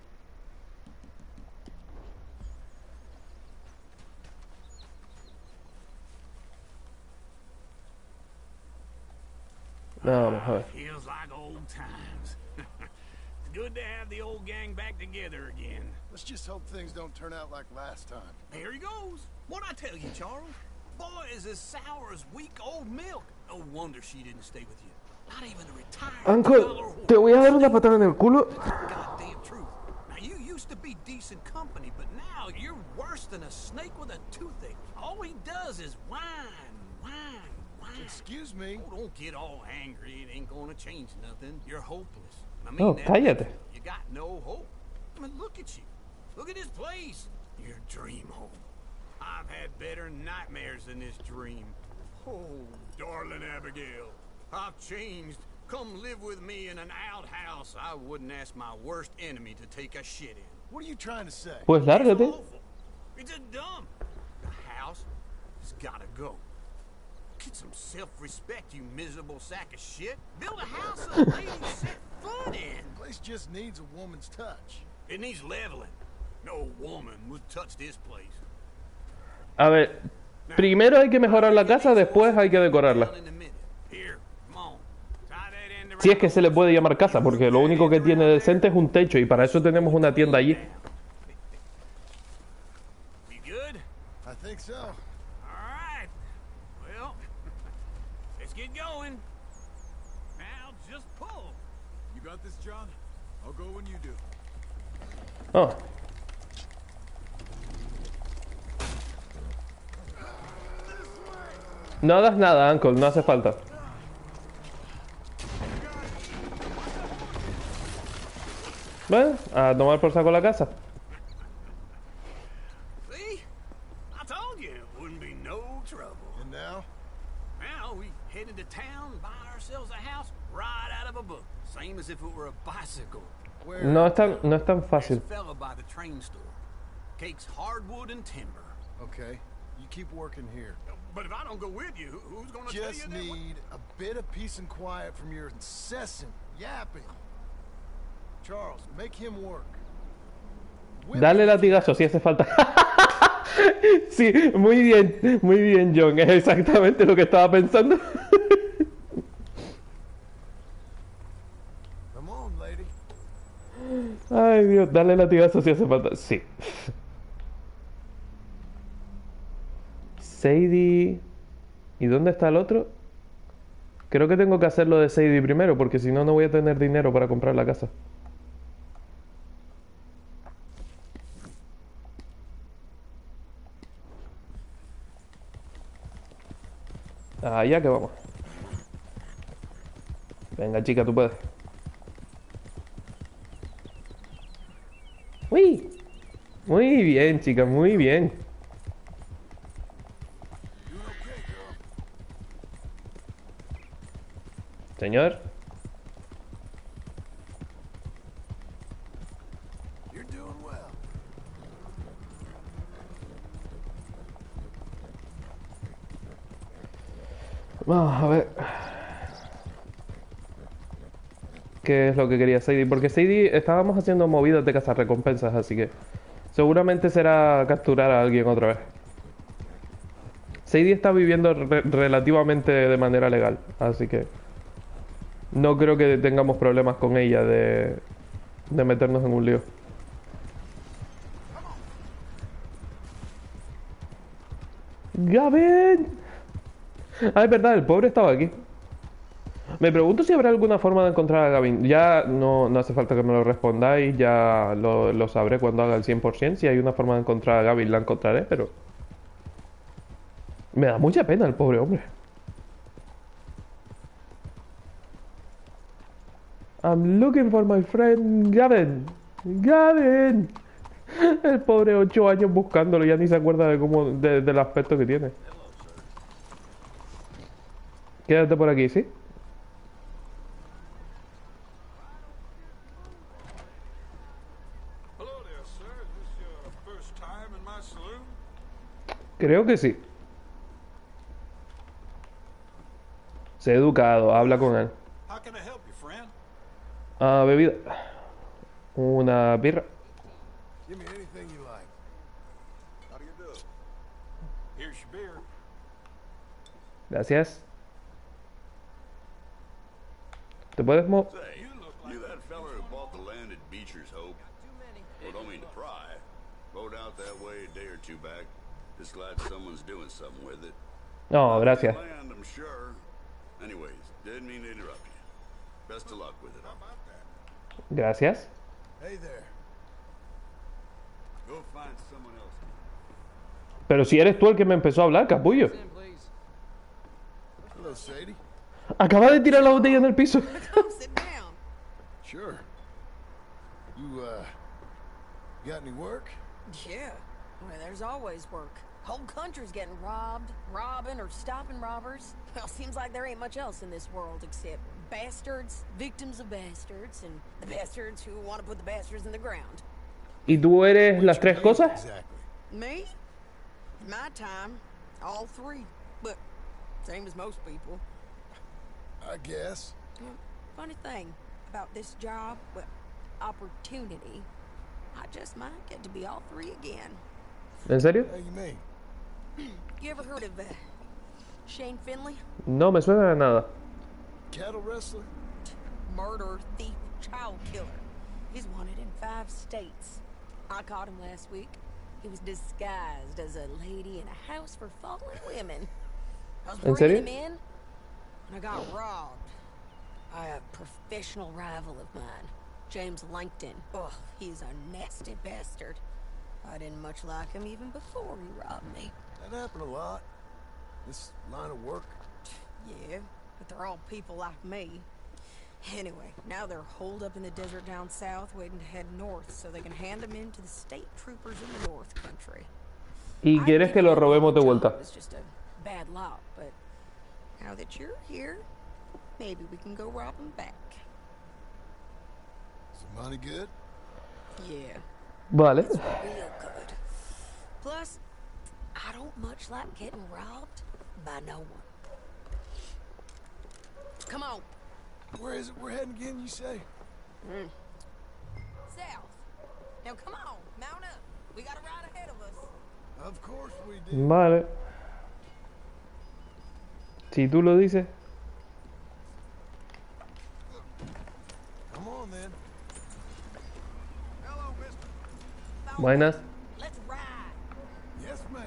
Speaker 1: Vamos a ver.
Speaker 7: Feels like old times. It's good to have the old gang back together again.
Speaker 3: Let's just hope things don't turn out like last time.
Speaker 7: There he goes. What'd I tell you, Charles? Boy is as sour as weak old milk. No wonder she didn't stay with you. Not even the retired
Speaker 1: Uncle,
Speaker 7: dollar
Speaker 1: te voy a dar una patada en el culo.
Speaker 7: goddamn truth. Now you used to be decent company, but now you're worse than a snake with a toothache. All he does is whine, whine, whine.
Speaker 3: Excuse me.
Speaker 7: Oh, don't get all angry. It ain't gonna change nothing. You're hopeless. I mean
Speaker 1: Oh,
Speaker 7: that.
Speaker 1: cállate.
Speaker 7: You got no hope. I mean, look at you. Look at this place. Your dream home. I've had better nightmares than this dream. Oh, darling Abigail, I've changed. Come live with me in an outhouse I wouldn't ask my worst enemy to take a shit in.
Speaker 3: What are you trying to say?
Speaker 1: Pues
Speaker 7: It's
Speaker 1: lárgate.
Speaker 7: awful. It's a dump. The house has gotta go. Get some self-respect, you miserable sack of shit. Build a house a lady set foot in.
Speaker 3: The place just needs a woman's touch.
Speaker 7: It needs leveling. No woman would touch this place.
Speaker 1: A ver, primero hay que mejorar la casa, después hay que decorarla.
Speaker 7: Down in a minute. Here, come on. Tie that end
Speaker 1: Si es que se le puede llamar casa, porque lo único que tiene decente es un techo y para eso tenemos una tienda allí.
Speaker 7: We good?
Speaker 3: I think so.
Speaker 7: All right. Well, let's get going. Now just pull.
Speaker 6: You got this, John? I'll go when you do.
Speaker 1: Oh. No hagas nada, Uncle, no hace falta. Bueno, a tomar por saco la casa.
Speaker 2: no trouble.
Speaker 3: And now?
Speaker 2: Now we head into town, buy ourselves a house right out of a book. Same as if it were a bicycle.
Speaker 3: Where?
Speaker 1: No es tan, no es tan
Speaker 2: There's
Speaker 1: fácil.
Speaker 2: a fella by the train store. Cakes hardwood and timber.
Speaker 3: Okay, you keep working here.
Speaker 2: But if I don't go with you, who- who's gonna tell you
Speaker 3: Just
Speaker 2: that?
Speaker 3: need a bit of peace and quiet from your incessant yapping. Charles, make him work. Whip
Speaker 1: Dale
Speaker 3: him.
Speaker 1: latigazo si hace falta. Sí, muy bien, muy bien, John. Es exactamente lo que estaba pensando.
Speaker 3: Come on, lady.
Speaker 1: Ay, Dios, dale latigazo si hace falta. Sí. Sadie. ¿Y dónde está el otro? Creo que tengo que hacerlo de Sadie primero, porque si no, no voy a tener dinero para comprar la casa. Allá que vamos. Venga, chica, tú puedes. ¡Uy! Muy bien, chica, muy bien. Señor.
Speaker 3: You're doing well.
Speaker 1: Vamos a ver. ¿Qué es lo que quería Sadie? Porque Sadie estábamos haciendo movidas de cazarrecompensas, así que seguramente será capturar a alguien otra vez. Sadie está viviendo re relativamente de manera legal, así que no creo que tengamos problemas con ella de, de meternos en un lío. ¡Gavin! Ah, es verdad, el pobre estaba aquí. Me pregunto si habrá alguna forma de encontrar a Gavin. Ya no, no hace falta que me lo respondáis, ya lo, lo sabré cuando haga el cien por ciento. Si hay una forma de encontrar a Gavin, la encontraré, pero... me da mucha pena el pobre hombre. I'm looking for my friend Gavin. Gavin. El pobre ocho años buscándolo, ya ni se acuerda de cómo, de, del aspecto que tiene. Quédate por aquí, ¿sí?
Speaker 8: Hello there, sir. Is this your first time in my saloon?
Speaker 1: Creo que sí. Sé educado, habla con él.
Speaker 8: How can I help you, friend?
Speaker 1: Ah, bebida. Una birra.
Speaker 3: Give me anything you like.
Speaker 8: How do you do? Here's your beer.
Speaker 1: Gracias. ¿Te puedes mo...
Speaker 9: Say,
Speaker 8: You look like
Speaker 9: you that fella who bought the land at Beecher's Hope? Well, don't mean to pry. Rode out that way a day or two back. Just glad someone's doing something with it.
Speaker 1: No, gracias.
Speaker 9: Land, I'm sure. Anyways, didn't mean to interrupt you. Best of luck with it.
Speaker 8: How about that?
Speaker 1: Gracias.
Speaker 3: Hey there.
Speaker 9: Go find someone else.
Speaker 1: Pero si eres tú el que me empezó a hablar, capullo.
Speaker 3: Hello, Sadie.
Speaker 1: Acaba de tirar la botella en el piso.
Speaker 10: Come sit down.
Speaker 3: Sure. You, uh, got any work?
Speaker 10: Yeah. Well, there's always work. Whole country's getting robbed, robbing, or stopping robbers. Well, seems like there ain't much else in this world except bastards, victims of bastards, and the bastards who want to put the bastards in the ground.
Speaker 1: ¿Y tú eres las tres cosas?
Speaker 3: Exactly.
Speaker 10: Me? In my time, all three. But same as most people.
Speaker 3: I guess.
Speaker 10: Well, funny thing about this job, well, opportunity, I just might get to be all three again.
Speaker 1: ¿En serio?
Speaker 3: How you mean?
Speaker 10: You ever heard of uh, Shane Finley?
Speaker 1: No me suena de nada.
Speaker 3: Cattle wrestler?
Speaker 10: Murderer, thief, child killer. He's wanted in five states. I caught him last week. He was disguised as a lady in a house for fallen women. I was
Speaker 1: ¿En
Speaker 10: bringing
Speaker 1: serio?
Speaker 10: him in, and I got robbed by a professional rival of mine, James Langton. Ugh, he's a nasty bastard. I didn't much like him even before he robbed me.
Speaker 3: That happened a lot. This line of work.
Speaker 10: Yeah, but they're all people like me. Anyway, now they're holed up in the desert down south, waiting to head north so they can hand them in to the state troopers in the north country.
Speaker 1: Y quieres que lo robemos de vuelta.
Speaker 10: It's just a bad lot, but now that you're here, maybe we can go rob him back.
Speaker 3: Some money good?
Speaker 10: Yeah,
Speaker 1: Vale.
Speaker 10: it's real good. Plus, I don't much like getting robbed by no one. Come on.
Speaker 3: Where is it we're heading again, you say?
Speaker 10: Mm. South. Now come on, mount up. We got a ride ahead of us.
Speaker 3: Of course we do.
Speaker 1: Vale. Si tú lo dices.
Speaker 3: Come on then.
Speaker 8: Hello, mister.
Speaker 1: Buenas.
Speaker 10: Let's ride.
Speaker 3: Yes, ma'am.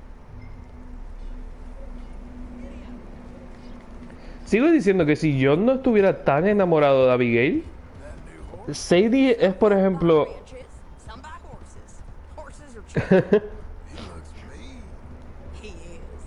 Speaker 1: Sigo diciendo que si yo no estuviera tan enamorado de Abigail,
Speaker 3: That new horse?
Speaker 1: Sadie es, por ejemplo,
Speaker 10: Ranches, some buy horses. Horses are cheap.
Speaker 3: He looks mean.
Speaker 10: He is.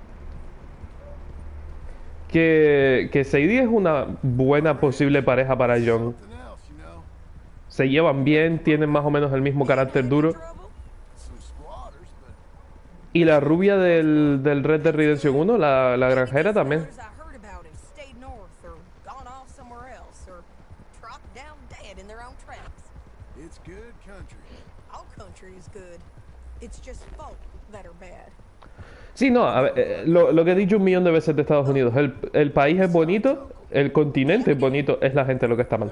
Speaker 1: que, que Sadie es una buena posible pareja para John.
Speaker 3: Something else, you know.
Speaker 1: Se llevan bien, tienen más o menos el mismo carácter duro.
Speaker 10: Trouble?
Speaker 3: Some squatters, but
Speaker 1: Y la rubia del, del Red Dead Redemption uno, la, la granjera también.
Speaker 10: Others I heard about have stayed north or gone off somewhere else or dropped down dead in their own tracks.
Speaker 3: it's good country.
Speaker 10: All country is good. It's just folk that are bad.
Speaker 1: Sí, no, a ver, eh, lo, lo que he dicho un millón de veces de Estados Unidos, el, el país es bonito, el continente es bonito, es la gente lo que está mal.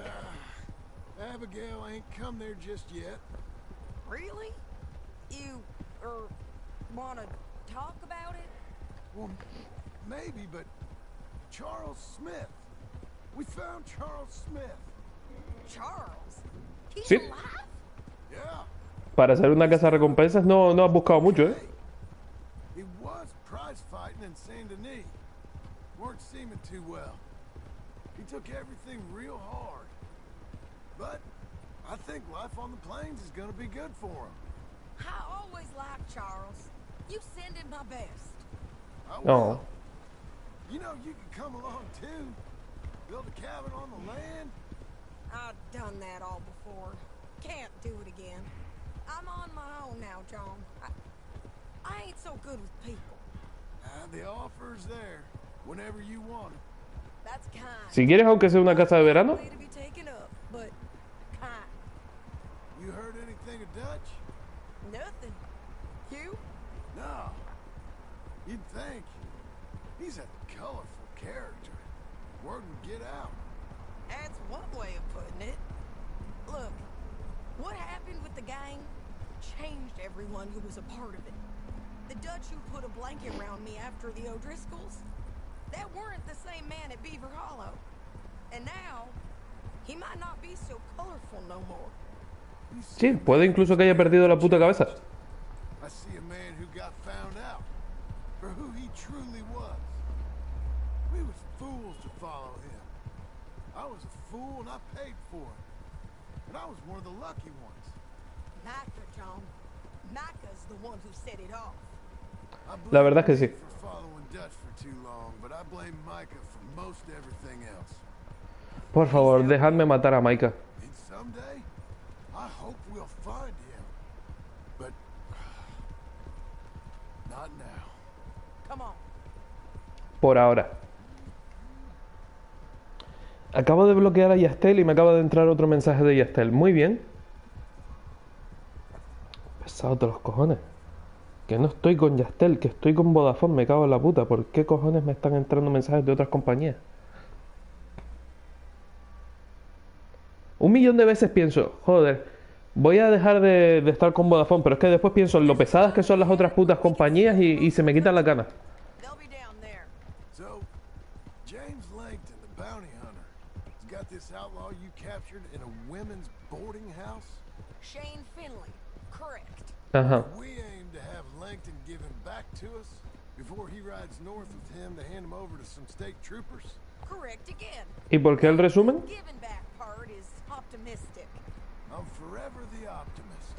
Speaker 3: Abigail ain't come there just yet.
Speaker 10: Really? You er want to talk about it?
Speaker 3: Well, maybe, but Charles Smith. We found Charles Smith.
Speaker 10: Charles? He's
Speaker 1: Sí.
Speaker 10: alive?
Speaker 3: Yeah.
Speaker 1: Para hacer una casa de recompensas no, no has buscado mucho, ¿eh?
Speaker 3: Hey, he was prize fighting in Saint Denis. Weren't seeming too well. He took everything real hard. But I think life on the plains is gonna be good for him.
Speaker 10: I always liked Charles. You send him my best.
Speaker 3: I
Speaker 1: Oh.
Speaker 3: will. You know, you could come along too. Build a cabin on the land.
Speaker 10: I've done that all before. Can't do it again. I'm on my own now, John. I, I ain't so good with people.
Speaker 3: Ah, the offer's there. Whenever you want it.
Speaker 10: That's kind.
Speaker 1: Si quieres, aunque sea una casa de verano,
Speaker 10: Way to be taken up, but kind.
Speaker 3: You heard anything of Dutch?
Speaker 10: Nothing. You?
Speaker 3: No. You'd think. He's a colorful character. Word would get out.
Speaker 10: That's one way of putting it. Look, what happened with the gang changed everyone who was a part of it. The Dutch who put a blanket around me after the O'Driscolls, that weren't the same man at Beaver Hollow. And now, he might not be so colorful no more.
Speaker 1: sí, puede incluso que haya perdido la puta cabeza.
Speaker 3: I see a man who got found out for who he truly was. We was fools to follow him. I was a fool and I paid for it. And I was one of the lucky ones.
Speaker 10: Micah, John. Micah's the one who set it off.
Speaker 3: I
Speaker 1: La
Speaker 3: blame
Speaker 1: verdad es que sí.
Speaker 3: me for following Dutch for too long, but I blame Micah for most everything else.
Speaker 1: Por favor, dejadme matar a Micah.
Speaker 3: And someday, I hope we'll find him. But not now.
Speaker 10: Come on.
Speaker 1: Por ahora. Acabo de bloquear a Yastel y me acaba de entrar otro mensaje de Yastel. Muy bien. Pesado de los cojones. Que no estoy con Yastel, que estoy con Vodafone, me cago en la puta. ¿Por qué cojones me están entrando mensajes de otras compañías? Un millón de veces pienso, joder, voy a dejar de, de estar con Vodafone, pero es que después pienso en lo pesadas que son las otras putas compañías y, y se me quitan las ganas.
Speaker 10: They'll be down there.
Speaker 3: So, James Langton, the bounty hunter, has got this outlaw you captured in a women's boarding house?
Speaker 10: Shane Finley. Correct.
Speaker 1: Ajá.
Speaker 3: We aim to have Langton give him back to us before he rides north with him to hand him over to some state troopers?
Speaker 10: Correct again.
Speaker 1: ¿Y por qué el resumen?
Speaker 10: Giving back part is optimistic.
Speaker 3: I'm forever the optimist.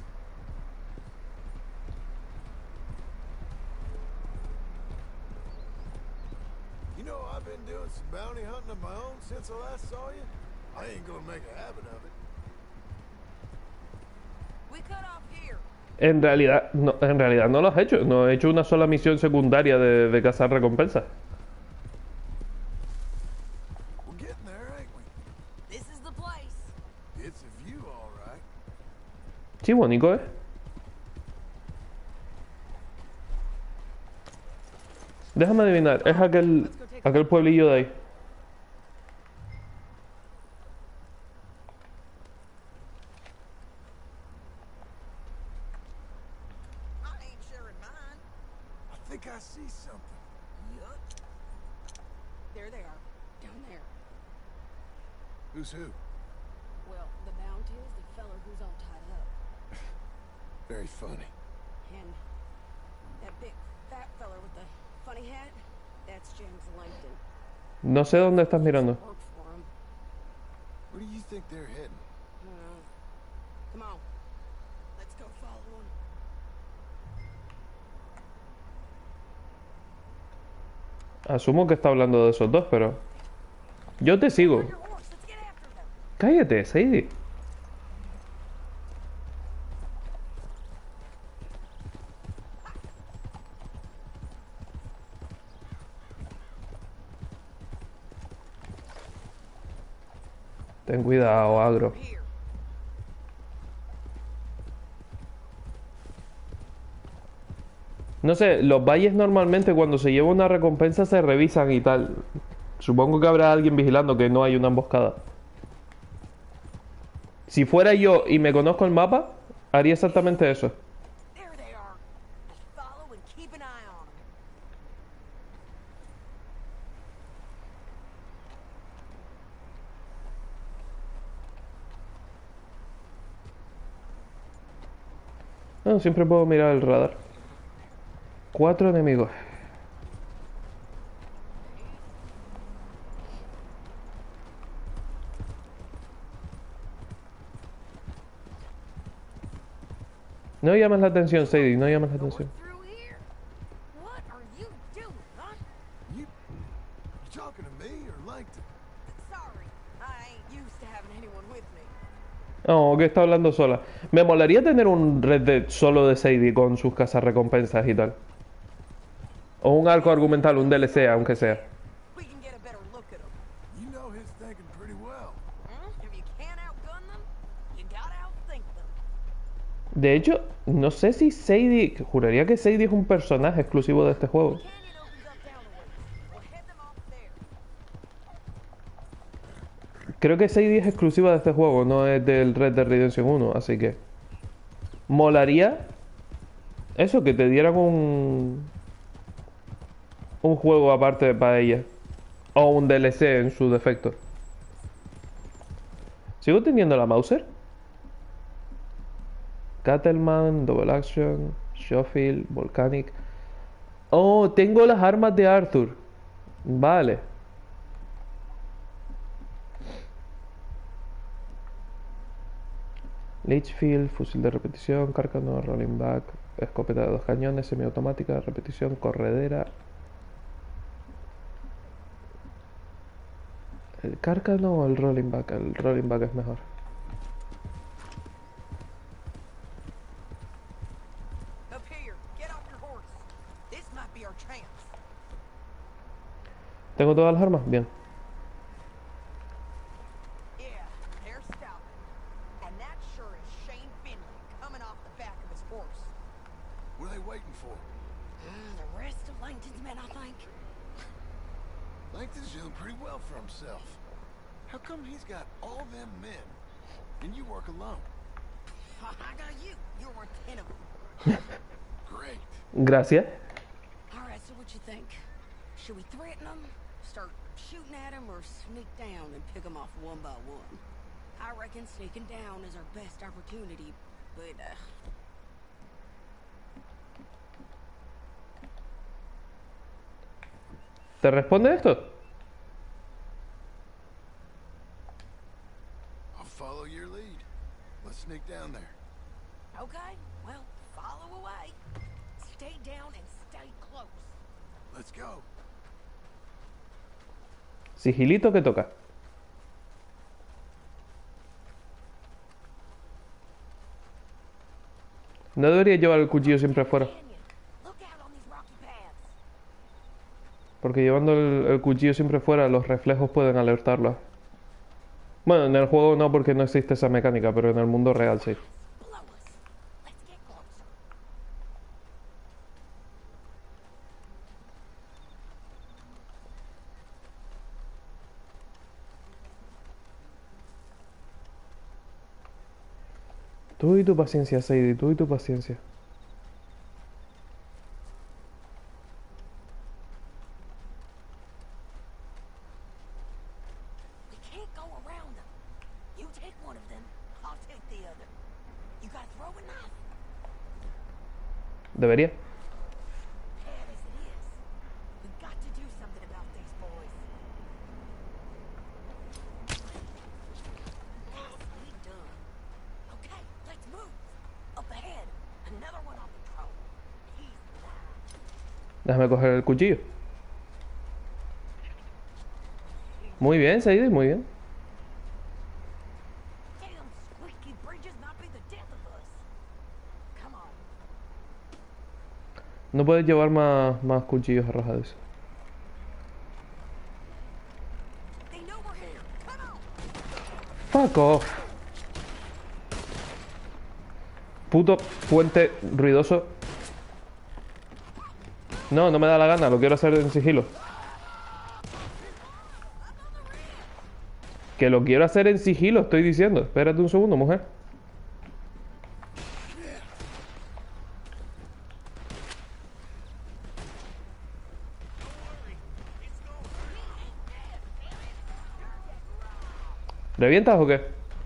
Speaker 3: You know, I've been doing some bounty hunting of my own since I last saw you. I ain't gonna make a habit of it.
Speaker 10: We cut off here.
Speaker 1: En realidad, no, en realidad no lo has hecho. No he hecho una sola misión secundaria de, de cazar recompensas.
Speaker 3: We're getting there, ain't we?
Speaker 10: This is the place.
Speaker 3: It's a view, all right.
Speaker 1: Sí, bonito, ¿eh? Déjame adivinar. Es aquel, aquel pueblillo de ahí.
Speaker 10: I ain't sharing mine.
Speaker 3: I think I see something.
Speaker 10: Yup. There they are. Down there.
Speaker 3: Who's who?
Speaker 10: Well, the bounty is the feller who's all tied up.
Speaker 3: Very funny.
Speaker 10: And that big fat feller with the funny hat, that's James Langdon.
Speaker 1: No sé dónde estás mirando.
Speaker 10: Worked for him.
Speaker 3: Where do you think they're heading?
Speaker 10: Uh, come on. Let's go follow him.
Speaker 1: Asumo que está hablando de esos dos, pero... Yo te sigo.
Speaker 10: Your horse, let's get after them.
Speaker 1: Cállate, Sadie. Ten cuidado, agro.
Speaker 10: Here.
Speaker 1: No sé, los valles normalmente cuando se lleva una recompensa se revisan y tal. Supongo que habrá alguien vigilando que no hay una emboscada. Si fuera yo y me conozco el mapa, haría exactamente eso.
Speaker 10: There they are. Just follow and keep an eye on them.
Speaker 1: No, siempre puedo mirar el radar. Cuatro enemigos. No llames la atención, Sadie, no llames la atención.
Speaker 10: Through here? What are you doing, huh?
Speaker 3: You, you talking to me or Langton?
Speaker 10: Sorry, I ain't used to having anyone with me.
Speaker 1: No, que está hablando sola. Me molaría tener un Red Dead solo de Sadie con sus cazarrecompensas y tal. O un arco argumental, un D L C, aunque sea.
Speaker 10: We can get a better look at them.
Speaker 3: You know his thinking pretty well.
Speaker 10: Hmm? If you can't outgun them, you gotta outthink them.
Speaker 1: De hecho, no sé si Sadie... Juraría que Sadie es un personaje exclusivo de este juego.
Speaker 10: Canyon opens up down a ways. We'll head them off there.
Speaker 1: Creo que Sadie es exclusiva de este juego, no es del Red Dead Redemption uno, así que... Molaría... Eso, que te dieran un... Un juego aparte para ella. O un D L C en su defecto. ¿Sigo teniendo la Mauser? Cattleman, Double Action, Schofield, Volcanic. Oh, tengo las armas de Arthur. Vale. Litchfield, fusil de repetición, Carcano, Rolling Back, escopeta de dos cañones, semiautomática, repetición, corredera. ¿El Carcano o el Rolling Back? El Rolling Back es mejor.
Speaker 10: Up here, get off your horse. This might be our chance.
Speaker 1: ¿Tengo todas las armas? Bien.
Speaker 10: Yeah, they're stopping. And that sure is Shane Finley coming off the back of his horse.
Speaker 3: What are they waiting for?
Speaker 10: The rest of Langton's men, I think.
Speaker 3: Langton's doing pretty well for himself. How come he's got all them men and you work alone?
Speaker 10: I got you. You're worth ten of them.
Speaker 3: Great.
Speaker 1: Gracias.
Speaker 10: All right, so what you think? Should we threaten them, start shooting at them, or sneak down and pick them off one by one? I reckon sneaking down is our best opportunity, but uh,
Speaker 1: ¿Te responde esto?
Speaker 3: I'll follow your lead. Let's sneak down there.
Speaker 10: okay, well, follow away. Stay down and stay close.
Speaker 3: Let's go.
Speaker 1: Sigilito que toca. No debería llevar el cuchillo siempre afuera. Porque llevando el, el cuchillo siempre fuera, los reflejos pueden alertarla. Bueno, en el juego no, porque no existe esa mecánica, pero en el mundo real sí. Tú y tu paciencia, Sadie, tú y tu paciencia. Debería. Déjame coger el cuchillo. Muy bien, Sadie, muy bien. No puedes llevar más, más cuchillos arrojados. Fuck off. Puto puente ruidoso. No, no me da la gana, lo quiero hacer en sigilo. Que lo quiero hacer en sigilo, estoy diciendo. Espérate un segundo, mujer. ¿Revientas o qué?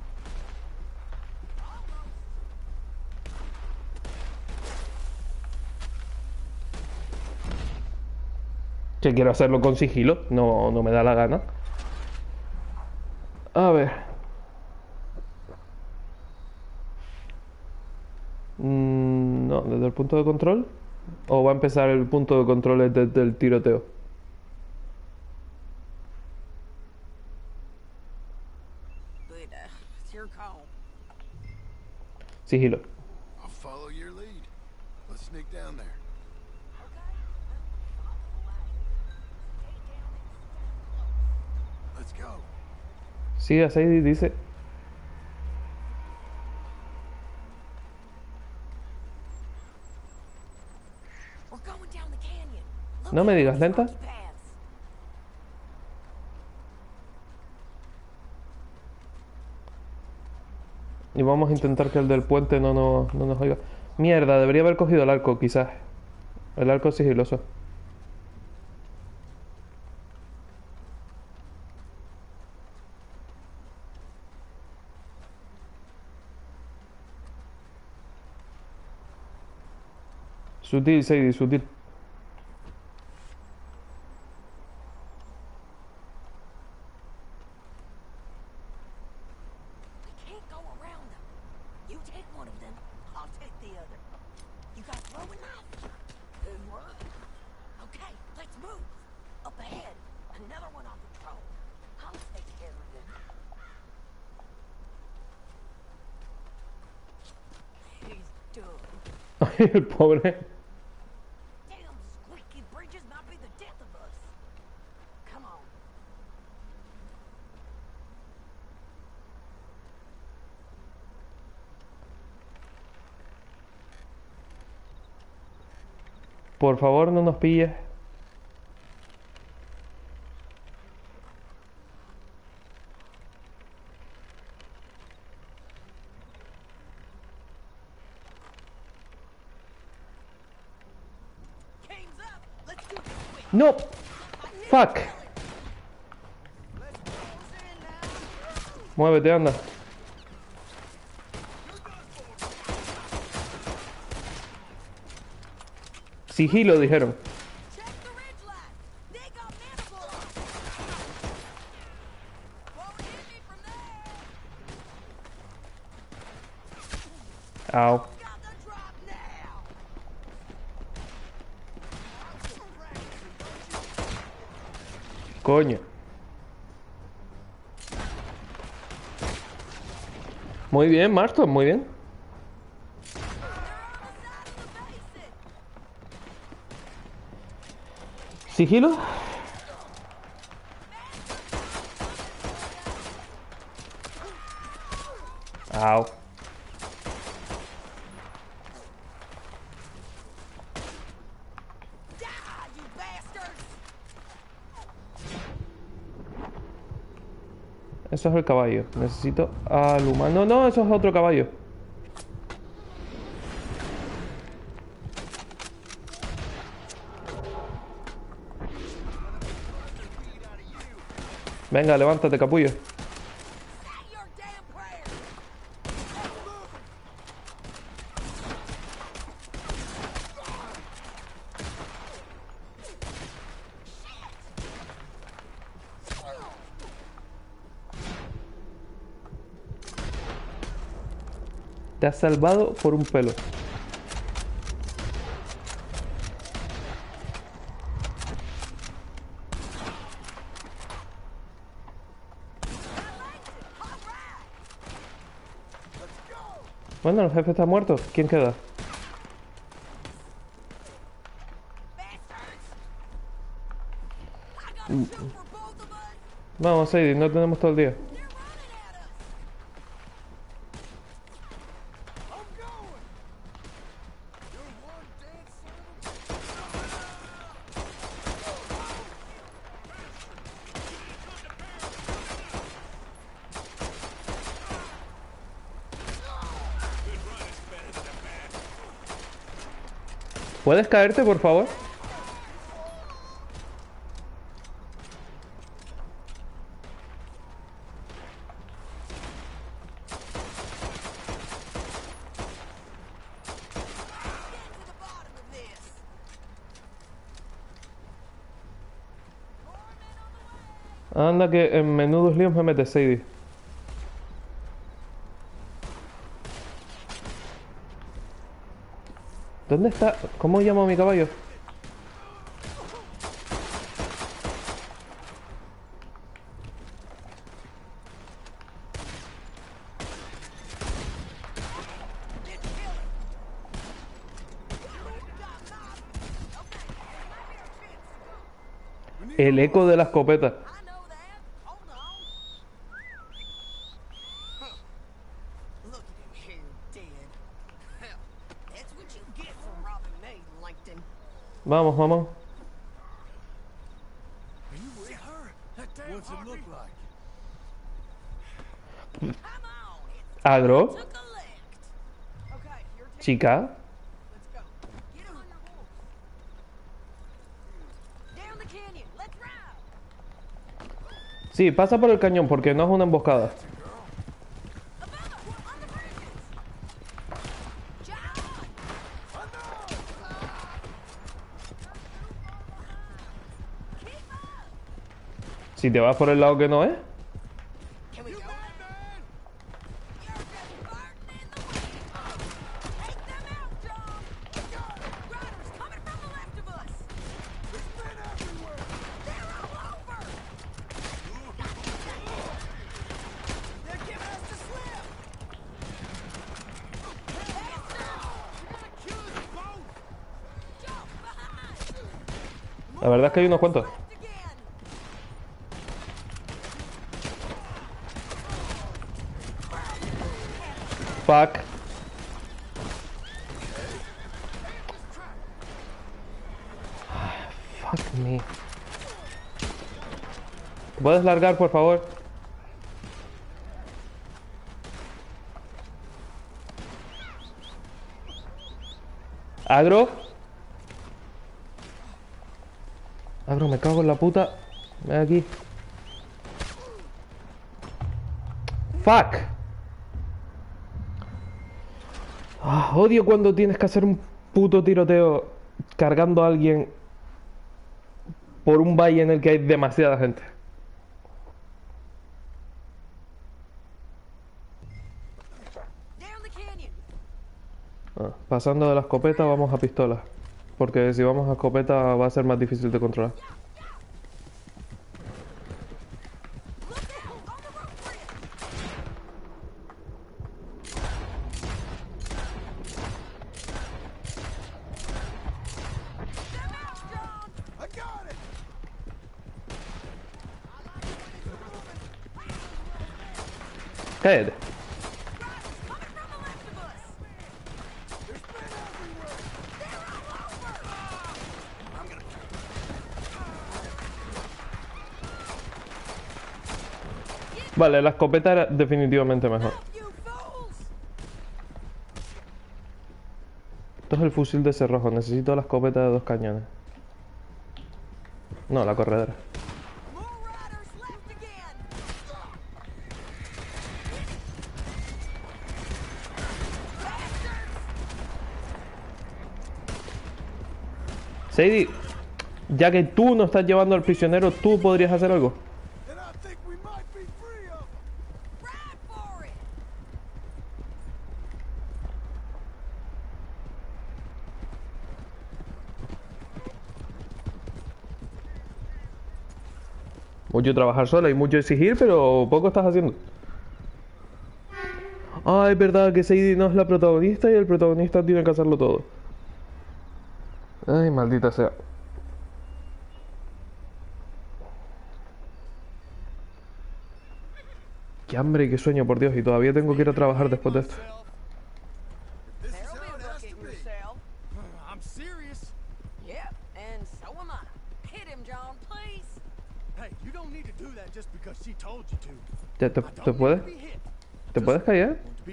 Speaker 1: Que quiero hacerlo con sigilo, no, no me da la gana. A ver. Mm, no, desde el punto de control. ¿O va a empezar el punto de control desde el tiroteo? Sigilo.
Speaker 3: I'll follow your lead. Let's sneak down there. Let's go.
Speaker 1: Sí, a Sadie dice. No me digas, lenta. Y vamos a intentar que el del puente no, no, no nos oiga. Mierda, debería haber cogido el arco, quizás. El arco sigiloso. Sutil, Sadie, sutil. Ay, el pobre. Por favor, no nos pilles. No. Fuck. Muévete, anda. Sigilo, dijeron. Au. Coño. Muy bien, Marston, muy bien. Sigilo. Au. Eso es el caballo. Necesito al humano. No, eso es otro caballo. Venga, levántate, capullo. Te has salvado por un pelo. Bueno, el jefe está muerto. ¿Quién queda? Vamos, Sadie, no tenemos todo el día. ¿Puedes caerte, por favor? Anda que en menudos líos me mete Sadie. ¿Dónde está? ¿Cómo llamo a mi caballo? El eco de la escopeta. Vamos, vamos. ¿Agro? ¿Chica? Sí, pasa por el cañón porque no es una emboscada. Si te vas por el lado que no es. La verdad es que hay unos cuantos. Fuck. Fuck me. ¿Puedes largar, por favor? ¿Agro? Agro, me cago en la puta. Ven aquí. Fuck. Ah, odio cuando tienes que hacer un puto tiroteo cargando a alguien por un valle en el que hay demasiada gente. Ah, pasando de la escopeta vamos a pistola. Porque si vamos a escopeta va a ser más difícil de controlar. Cállate. Vale, la escopeta era definitivamente mejor. Esto es el fusil de cerrojo. Necesito la escopeta de dos cañones. No, la corredera. Sadie, ya que tú no estás llevando al prisionero, ¿tú podrías hacer algo? Mucho trabajar sola y mucho exigir, pero poco estás haciendo. Ah, es verdad que Sadie no es la protagonista y el protagonista tiene que hacerlo todo. Ay, maldita sea. Qué hambre y qué sueño, por Dios, y todavía tengo que ir a trabajar después de esto. ¿Te, te, te puedes? ¿Te puedes callar?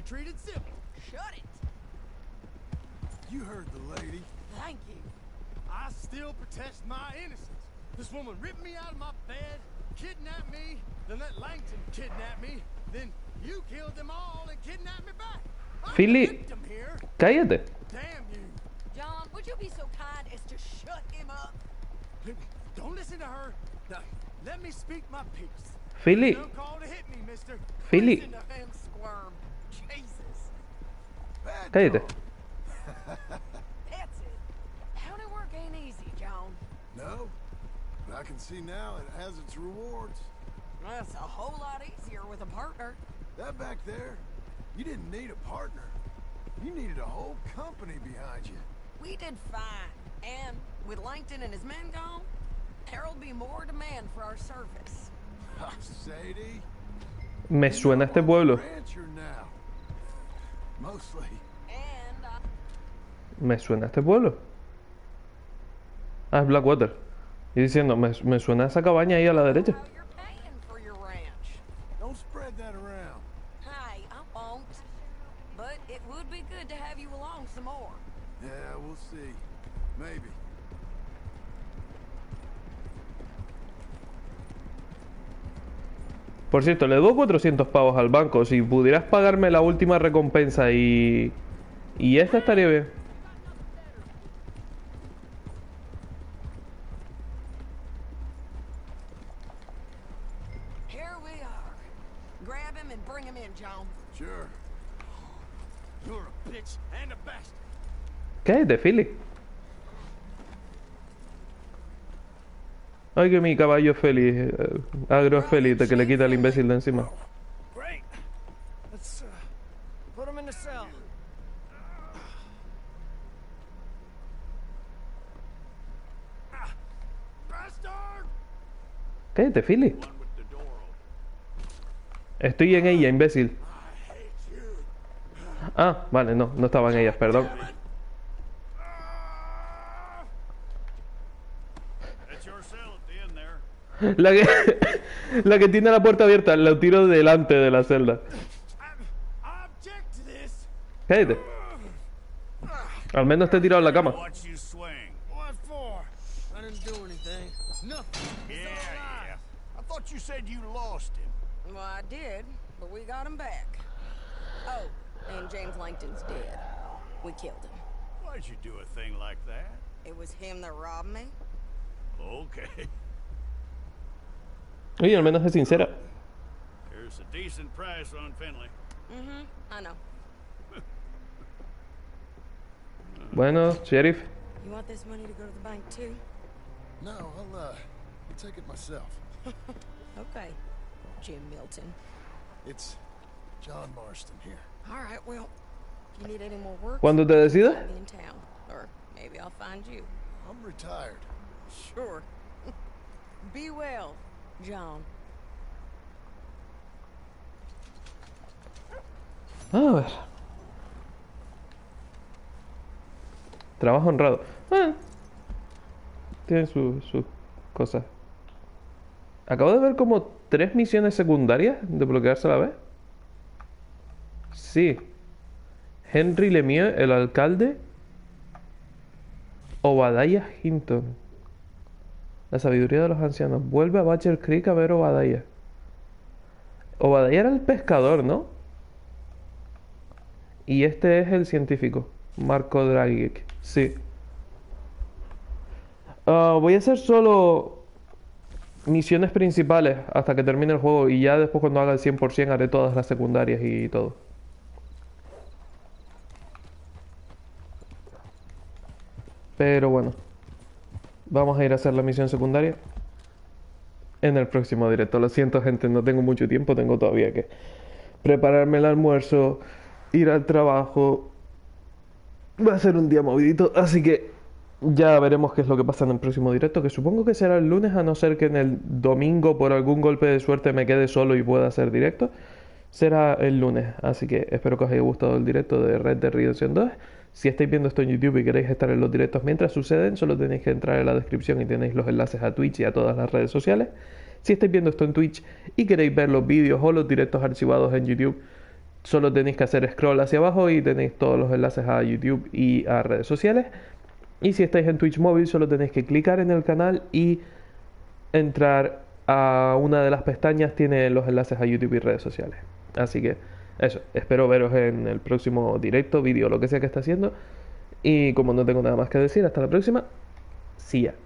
Speaker 3: You heard the lady.
Speaker 10: Thank you.
Speaker 2: I still protest my innocence. This woman ripped me out of my bed, kidnapped me, then let Langton kidnap me, then you killed them all and kidnapped me back.
Speaker 1: Philly, cállate.
Speaker 2: Damn you.
Speaker 10: John, would you be so kind as to shut him up?
Speaker 2: Don't listen to her. Now, let me speak my piece.
Speaker 1: Philly.
Speaker 2: Don't call to hit me, mister.
Speaker 1: Philly.
Speaker 10: Listen to him squirm. Jesus.
Speaker 1: Cállate.
Speaker 10: That's it. County work ain't easy, John.
Speaker 3: No, but I can see now it has its rewards.
Speaker 10: That's a whole lot easier with a partner.
Speaker 3: That back there, you didn't need a partner. You needed a whole company behind you.
Speaker 10: We did fine. And with Langton and his men gone, there'll be more demand for our service.
Speaker 3: Sadie.
Speaker 1: Me suena este pueblo.
Speaker 3: Rancher now. Mostly.
Speaker 10: And uh,
Speaker 1: Me suena este pueblo. Ah, es Blackwater. Y diciendo, me, me suena esa cabaña ahí a la derecha.
Speaker 10: how you're paying for your ranch.
Speaker 3: Don't spread that around.
Speaker 10: Hey, I won't. But it would be good to have you along some more.
Speaker 3: Yeah, we'll see. Maybe.
Speaker 1: Por cierto, le doy cuatrocientos pavos al banco. Si pudieras pagarme la última recompensa y... Y esta estaría bien.
Speaker 10: Here we are. Grab him and bring him in, John.
Speaker 3: Sure.
Speaker 2: You're a bitch and a bastard.
Speaker 1: Cállate, Philly. Ay, que mi caballo es feliz. eh, Agro es feliz de que le quita al imbécil de encima.
Speaker 2: Great. Let's uh, put him in the cell. Ah, bastard!
Speaker 1: Cállate, Philly. Estoy en ella, imbécil. Ah, vale, no, no estaba en ellas, perdón. La que, la que tiene la puerta abierta, la tiro delante de la celda. Cállate. Al menos te he tirado en la cama.
Speaker 2: Watch you swing. What for? I didn't do anything. Nothing. Yeah, yeah. I thought you said you lost him.
Speaker 10: Well, I did, but we got him back. Oh, and James Langton's dead. We killed him.
Speaker 2: Why'd you do a thing like that?
Speaker 10: It was him that robbed me.
Speaker 2: Okay.
Speaker 1: Oye, al menos es sincera.
Speaker 2: Here's a decent price on Finley.
Speaker 10: Mm-hmm, I know.
Speaker 1: Bueno, sheriff.
Speaker 10: You want this money to go to the bank, too?
Speaker 3: No, I'll, uh, I'll take it myself.
Speaker 10: Okay, Jim Milton.
Speaker 3: It's John Marston here.
Speaker 10: All right, well, if you need any more work,
Speaker 1: Cuando te decidas.
Speaker 10: find me in town. Or maybe I'll find you.
Speaker 3: I'm retired.
Speaker 10: Sure. Be well, John.
Speaker 1: A ver. Trabajo honrado. Ah, tiene sus su cosas. Acabo de ver como tres misiones secundarias desbloquearse a la vez. Sí. Henry Lemieux, el alcalde. Obadiah Hinton. La sabiduría de los ancianos. Vuelve a Butcher Creek a ver Obadiah. Obadiah era el pescador, ¿no? Y este es el científico. Marco Dragic. Sí. Uh, voy a hacer solo misiones principales hasta que termine el juego. Y ya después, cuando haga el cien por cien, haré todas las secundarias y todo. Pero bueno, vamos a ir a hacer la misión secundaria en el próximo directo. Lo siento, gente, no tengo mucho tiempo. Tengo todavía que prepararme el almuerzo, ir al trabajo. Va a ser un día movidito, así que ya veremos qué es lo que pasa en el próximo directo, que supongo que será el lunes, a no ser que en el domingo por algún golpe de suerte me quede solo y pueda hacer directo. Será el lunes, así que espero que os haya gustado el directo de Red Dead Redemption dos. Si estáis viendo esto en YouTube y queréis estar en los directos mientras suceden, solo tenéis que entrar en la descripción y tenéis los enlaces a Twitch y a todas las redes sociales. Si estáis viendo esto en Twitch y queréis ver los vídeos o los directos archivados en YouTube, solo tenéis que hacer scroll hacia abajo y tenéis todos los enlaces a YouTube y a redes sociales. Y si estáis en Twitch móvil, solo tenéis que clicar en el canal y entrar a una de las pestañas, tiene los enlaces a YouTube y redes sociales. Así que eso, espero veros en el próximo directo, vídeo, lo que sea que esté haciendo. Y como no tengo nada más que decir, hasta la próxima. See ya.